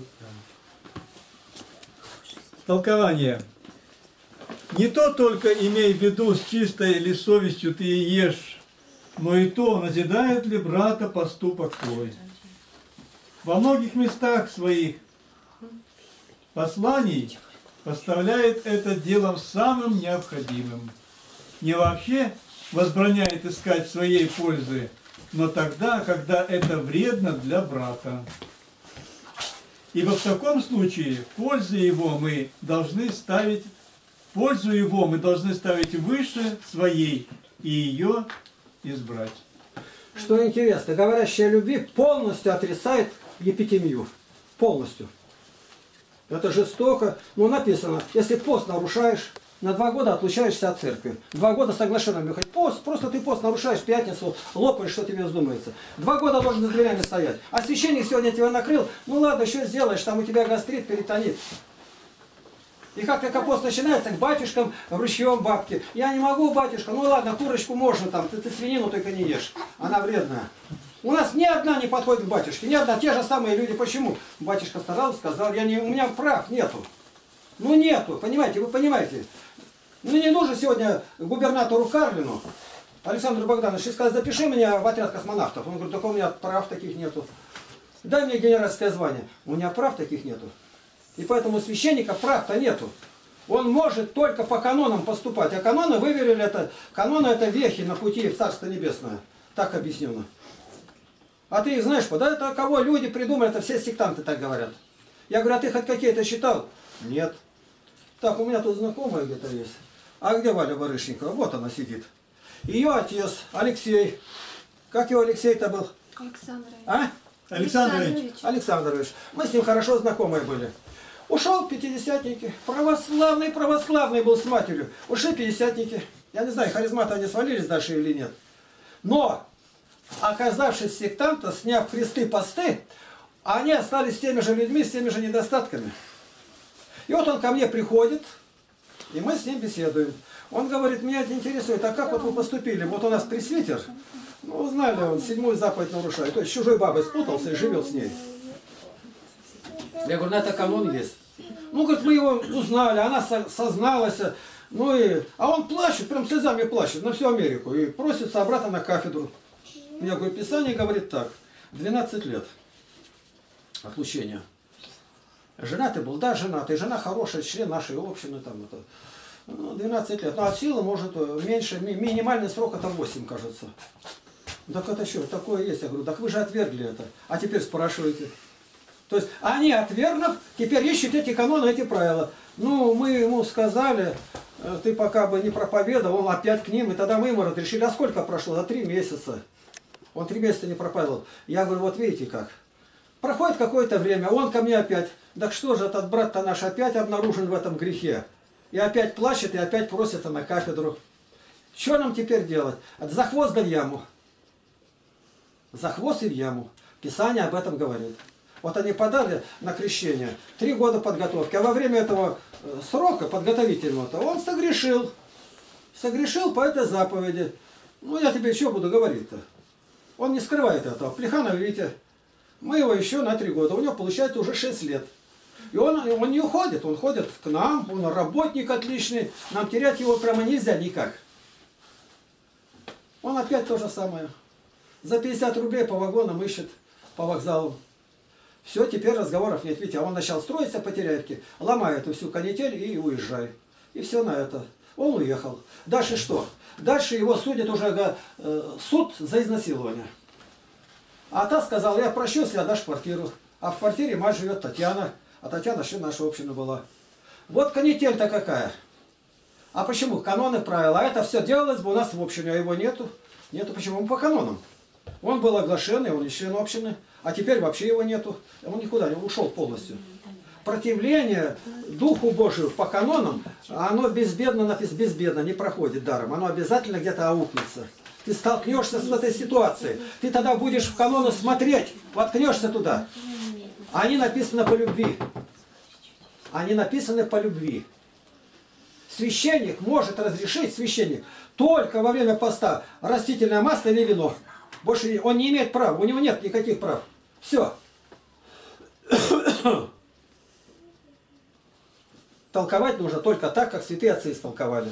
Толкование. Не то только имей в виду, с чистой или совестью ты и ешь, но и то, назидает ли брата поступок твой. Во многих местах своих посланий поставляет это делом самым необходимым. Не вообще возбраняет искать своей пользы, но тогда, когда это вредно для брата. Ибо в таком случае пользу его мы должны ставить выше своей и ее избрать. Что интересно, говорящий о любви полностью отрицает епитемию. Полностью. Это жестоко. Но написано, если пост нарушаешь, на 2 года отлучаешься от церкви. 2 года соглашенным ехать. Пост, просто ты пост нарушаешь, в пятницу лопаешь, что тебе вздумается. 2 года должен за дверями стоять. А священник сегодня тебя накрыл, ну ладно, что сделаешь, там у тебя гастрит, перитонит. И как пост начинается, к батюшкам ручьем бабки. Я не могу, батюшка, ну ладно, курочку можно там, ты свинину только не ешь. Она вредная. У нас ни одна не подходит к батюшке, ни одна, те же самые люди. Почему? Батюшка старался, сказал, у меня прав нету. Ну нету, понимаете, вы понимаете. Ну не нужно сегодня губернатору Карлину, Александру Богдановичу, сказать, запиши меня в отряд космонавтов. Он говорит, только у меня прав таких нету. Дай мне генеральское звание. У меня прав таких нету. И поэтому у священника прав-то нету. Он может только по канонам поступать. А каноны выверили это. Каноны это вехи на пути в Царство Небесное. Так объяснено. А ты их знаешь, да это кого люди придумали, это все сектанты так говорят. Я говорю, а ты хоть какие-то читал? Нет. Так, у меня тут знакомая где-то есть. А где Валя Барышникова? Вот она сидит. Ее отец, Алексей. Как его Алексей-то был? Александрович. А? Александрович. Александрович. Мы с ним хорошо знакомые были. Ушел пятидесятники. Православный был с матерью. Ушли пятидесятники. Я не знаю, харизматы они свалились дальше или нет. Но, оказавшись сектантом, сняв кресты, посты, они остались с теми же людьми, с теми же недостатками. И вот он ко мне приходит, и мы с ним беседуем. Он говорит, меня это интересует, а как вот вы поступили? Вот у нас пресвитер, ну, знали, он 7-ю заповедь нарушает. То есть чужой бабой спутался и живет с ней. Я говорю, на это канон есть. Ну, говорит, мы его узнали, она созналась. Ну и... А он плачет, прям слезами плачет на всю Америку. И просится обратно на кафедру. Я говорю, Писание говорит так. 12 лет отлучения. Женатый был, да, женатый. Жена хорошая, член нашей общины. Там, это, ну, 12 лет. Ну, от силы может меньше. Минимальный срок это 8, кажется. Так это что, такое есть? Я говорю, так вы же отвергли это. А теперь спрашиваете. То есть они, отвергнув, теперь ищут эти каноны, эти правила. Ну, мы ему сказали, ты пока бы не проповедовал, он опять к ним, и тогда мы ему разрешили. А сколько прошло? За 3 месяца. Он 3 месяца не проповедовал. Я говорю, вот видите как. Проходит какое-то время, он ко мне опять. Так что же, этот брат-то наш опять обнаружен в этом грехе. И опять плачет, и опять просится на кафедру. Что нам теперь делать? За хвост да в яму. За хвост и в яму. Писание об этом говорит. Вот они подали на крещение, 3 года подготовки, а во время этого срока подготовительного-то он согрешил. Согрешил по этой заповеди. Ну, я тебе что буду говорить-то? Он не скрывает этого. Плеханов, видите, мы его еще на 3 года. У него получается уже 6 лет. И он не уходит, он ходит к нам, он работник отличный. Нам терять его прямо нельзя никак. Он опять то же самое. За 50 рублей по вагонам ищет, по вокзалу. Все, теперь разговоров нет. Видите, а он начал строиться по Теряевке, ломает эту всю канитель и уезжай. И все на это. Он уехал. Дальше что? Дальше его судят уже суд за изнасилование. А та сказала, я прощу, если отдашь квартиру. А в квартире мать живет Татьяна. А Татьяна член нашей общины была. Вот канитель-то какая. А почему? Каноны, правила. А это все делалось бы у нас в общине, а его нету. Нету почему? По канонам. Он был оглашенный, он не член общины. А теперь вообще его нету. Он никуда не ушел полностью. Противление Духу Божию по канонам, оно безбедно, написано, безбедно, не проходит даром. Оно обязательно где-то аукнется. ты столкнешься с этой ситуацией. Ты тогда будешь в колонну смотреть, воткнешься туда. Они написаны по любви. Они написаны по любви. Священник может разрешить, священник, только во время поста растительное масло или вино. Больше он не имеет права, у него нет никаких прав. Все. Толковать нужно только так, как святые отцы истолковали.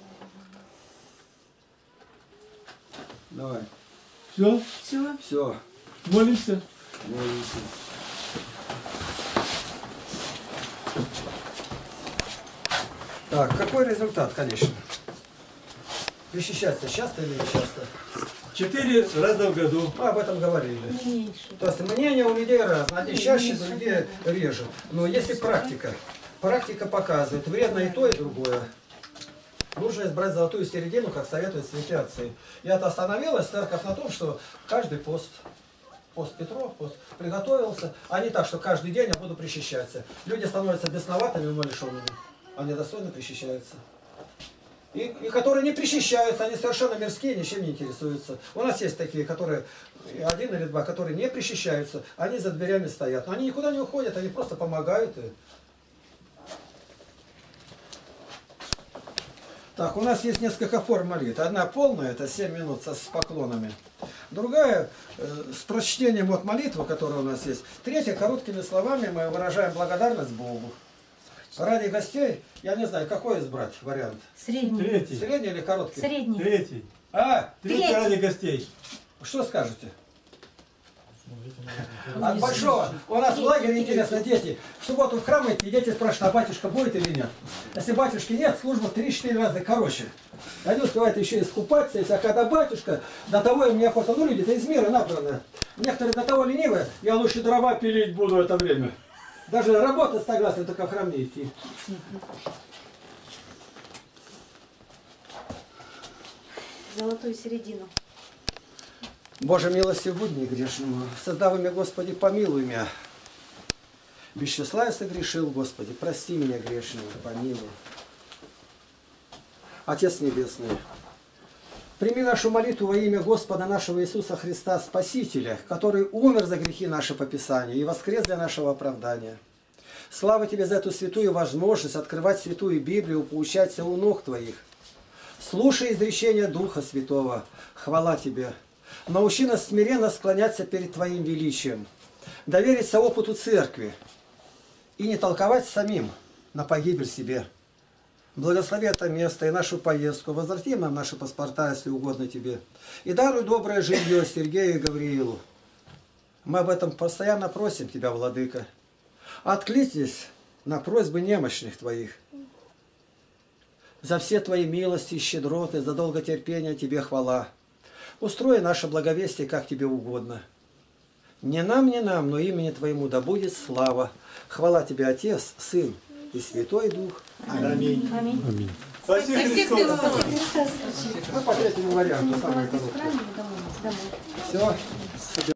Давай. Все? Все. Все. Молимся? Молимся. Так, какой результат, конечно? Причащаться часто или не часто? 4 раза в году. Мы об этом говорили. То есть мнения у людей разные. Одни чаще, другие реже. Но если практика показывает, вредно и то, и другое. Нужно избрать золотую середину, как советуют святые отцы. И это остановилась церковь на том, что каждый пост Петров, пост приготовился, а не так, что каждый день я буду причащаться. Люди становятся бесноватыми, умалишенными. Они достойно причащаются. И которые не причащаются, они совершенно мирские, ничем не интересуются. У нас есть такие, которые, 1 или 2, которые не причащаются, они за дверями стоят. Но они никуда не уходят, они просто помогают. Так, у нас есть несколько форм молитвы. Одна полная, это 7 минут с поклонами. Другая, с прочтением вот молитвы, которая у нас есть. Третья, короткими словами мы выражаем благодарность Богу. Ради гостей, я не знаю, какой избрать вариант. Средний. Третий. Средний или короткий? Средний. Третий. Третий ради гостей. Что скажете? От большого. У нас в лагере, интересно, дети. В субботу в храм идти, и дети спрашивают, а батюшка будет или нет? Если батюшки нет, служба 3-4 раза короче. Они успевают еще искупаться, а когда батюшка, до того им неохота. Ну, люди-то из мира набраны. Некоторые до того ленивые, я лучше дрова пилить буду в это время. Даже работать согласны, только в храм не идти. Золотую середину. Боже, милостив будь мне грешному, создав имя Господи, помилуй меня. Без числа я согрешил, Господи, прости меня грешного, помилуй. Отец Небесный, прими нашу молитву во имя Господа нашего Иисуса Христа, Спасителя, который умер за грехи наши по Писанию и воскрес для нашего оправдания. Слава Тебе за эту святую возможность открывать святую Библию, поучаться у ног Твоих. Слушай изречения Духа Святого. Хвала Тебе. Научи нас смиренно склоняться перед Твоим величием, довериться опыту Церкви и не толковать самим на погибель себе. Благослови это место и нашу поездку, возврати нам наши паспорта, если угодно Тебе, и даруй доброе жилье Сергею и Гавриилу. Мы об этом постоянно просим Тебя, Владыка. Откликнись на просьбы немощных Твоих. За все Твои милости и щедроты, за долготерпение Тебе хвала. Устрой наше благовестие, как Тебе угодно. Не нам, но имени Твоему да будет слава. Хвала Тебе, Отец, Сын и Святой Дух. Аминь. Аминь. Аминь. Спасибо, Христос. Мы по третьему варианту, самый короткий. Все.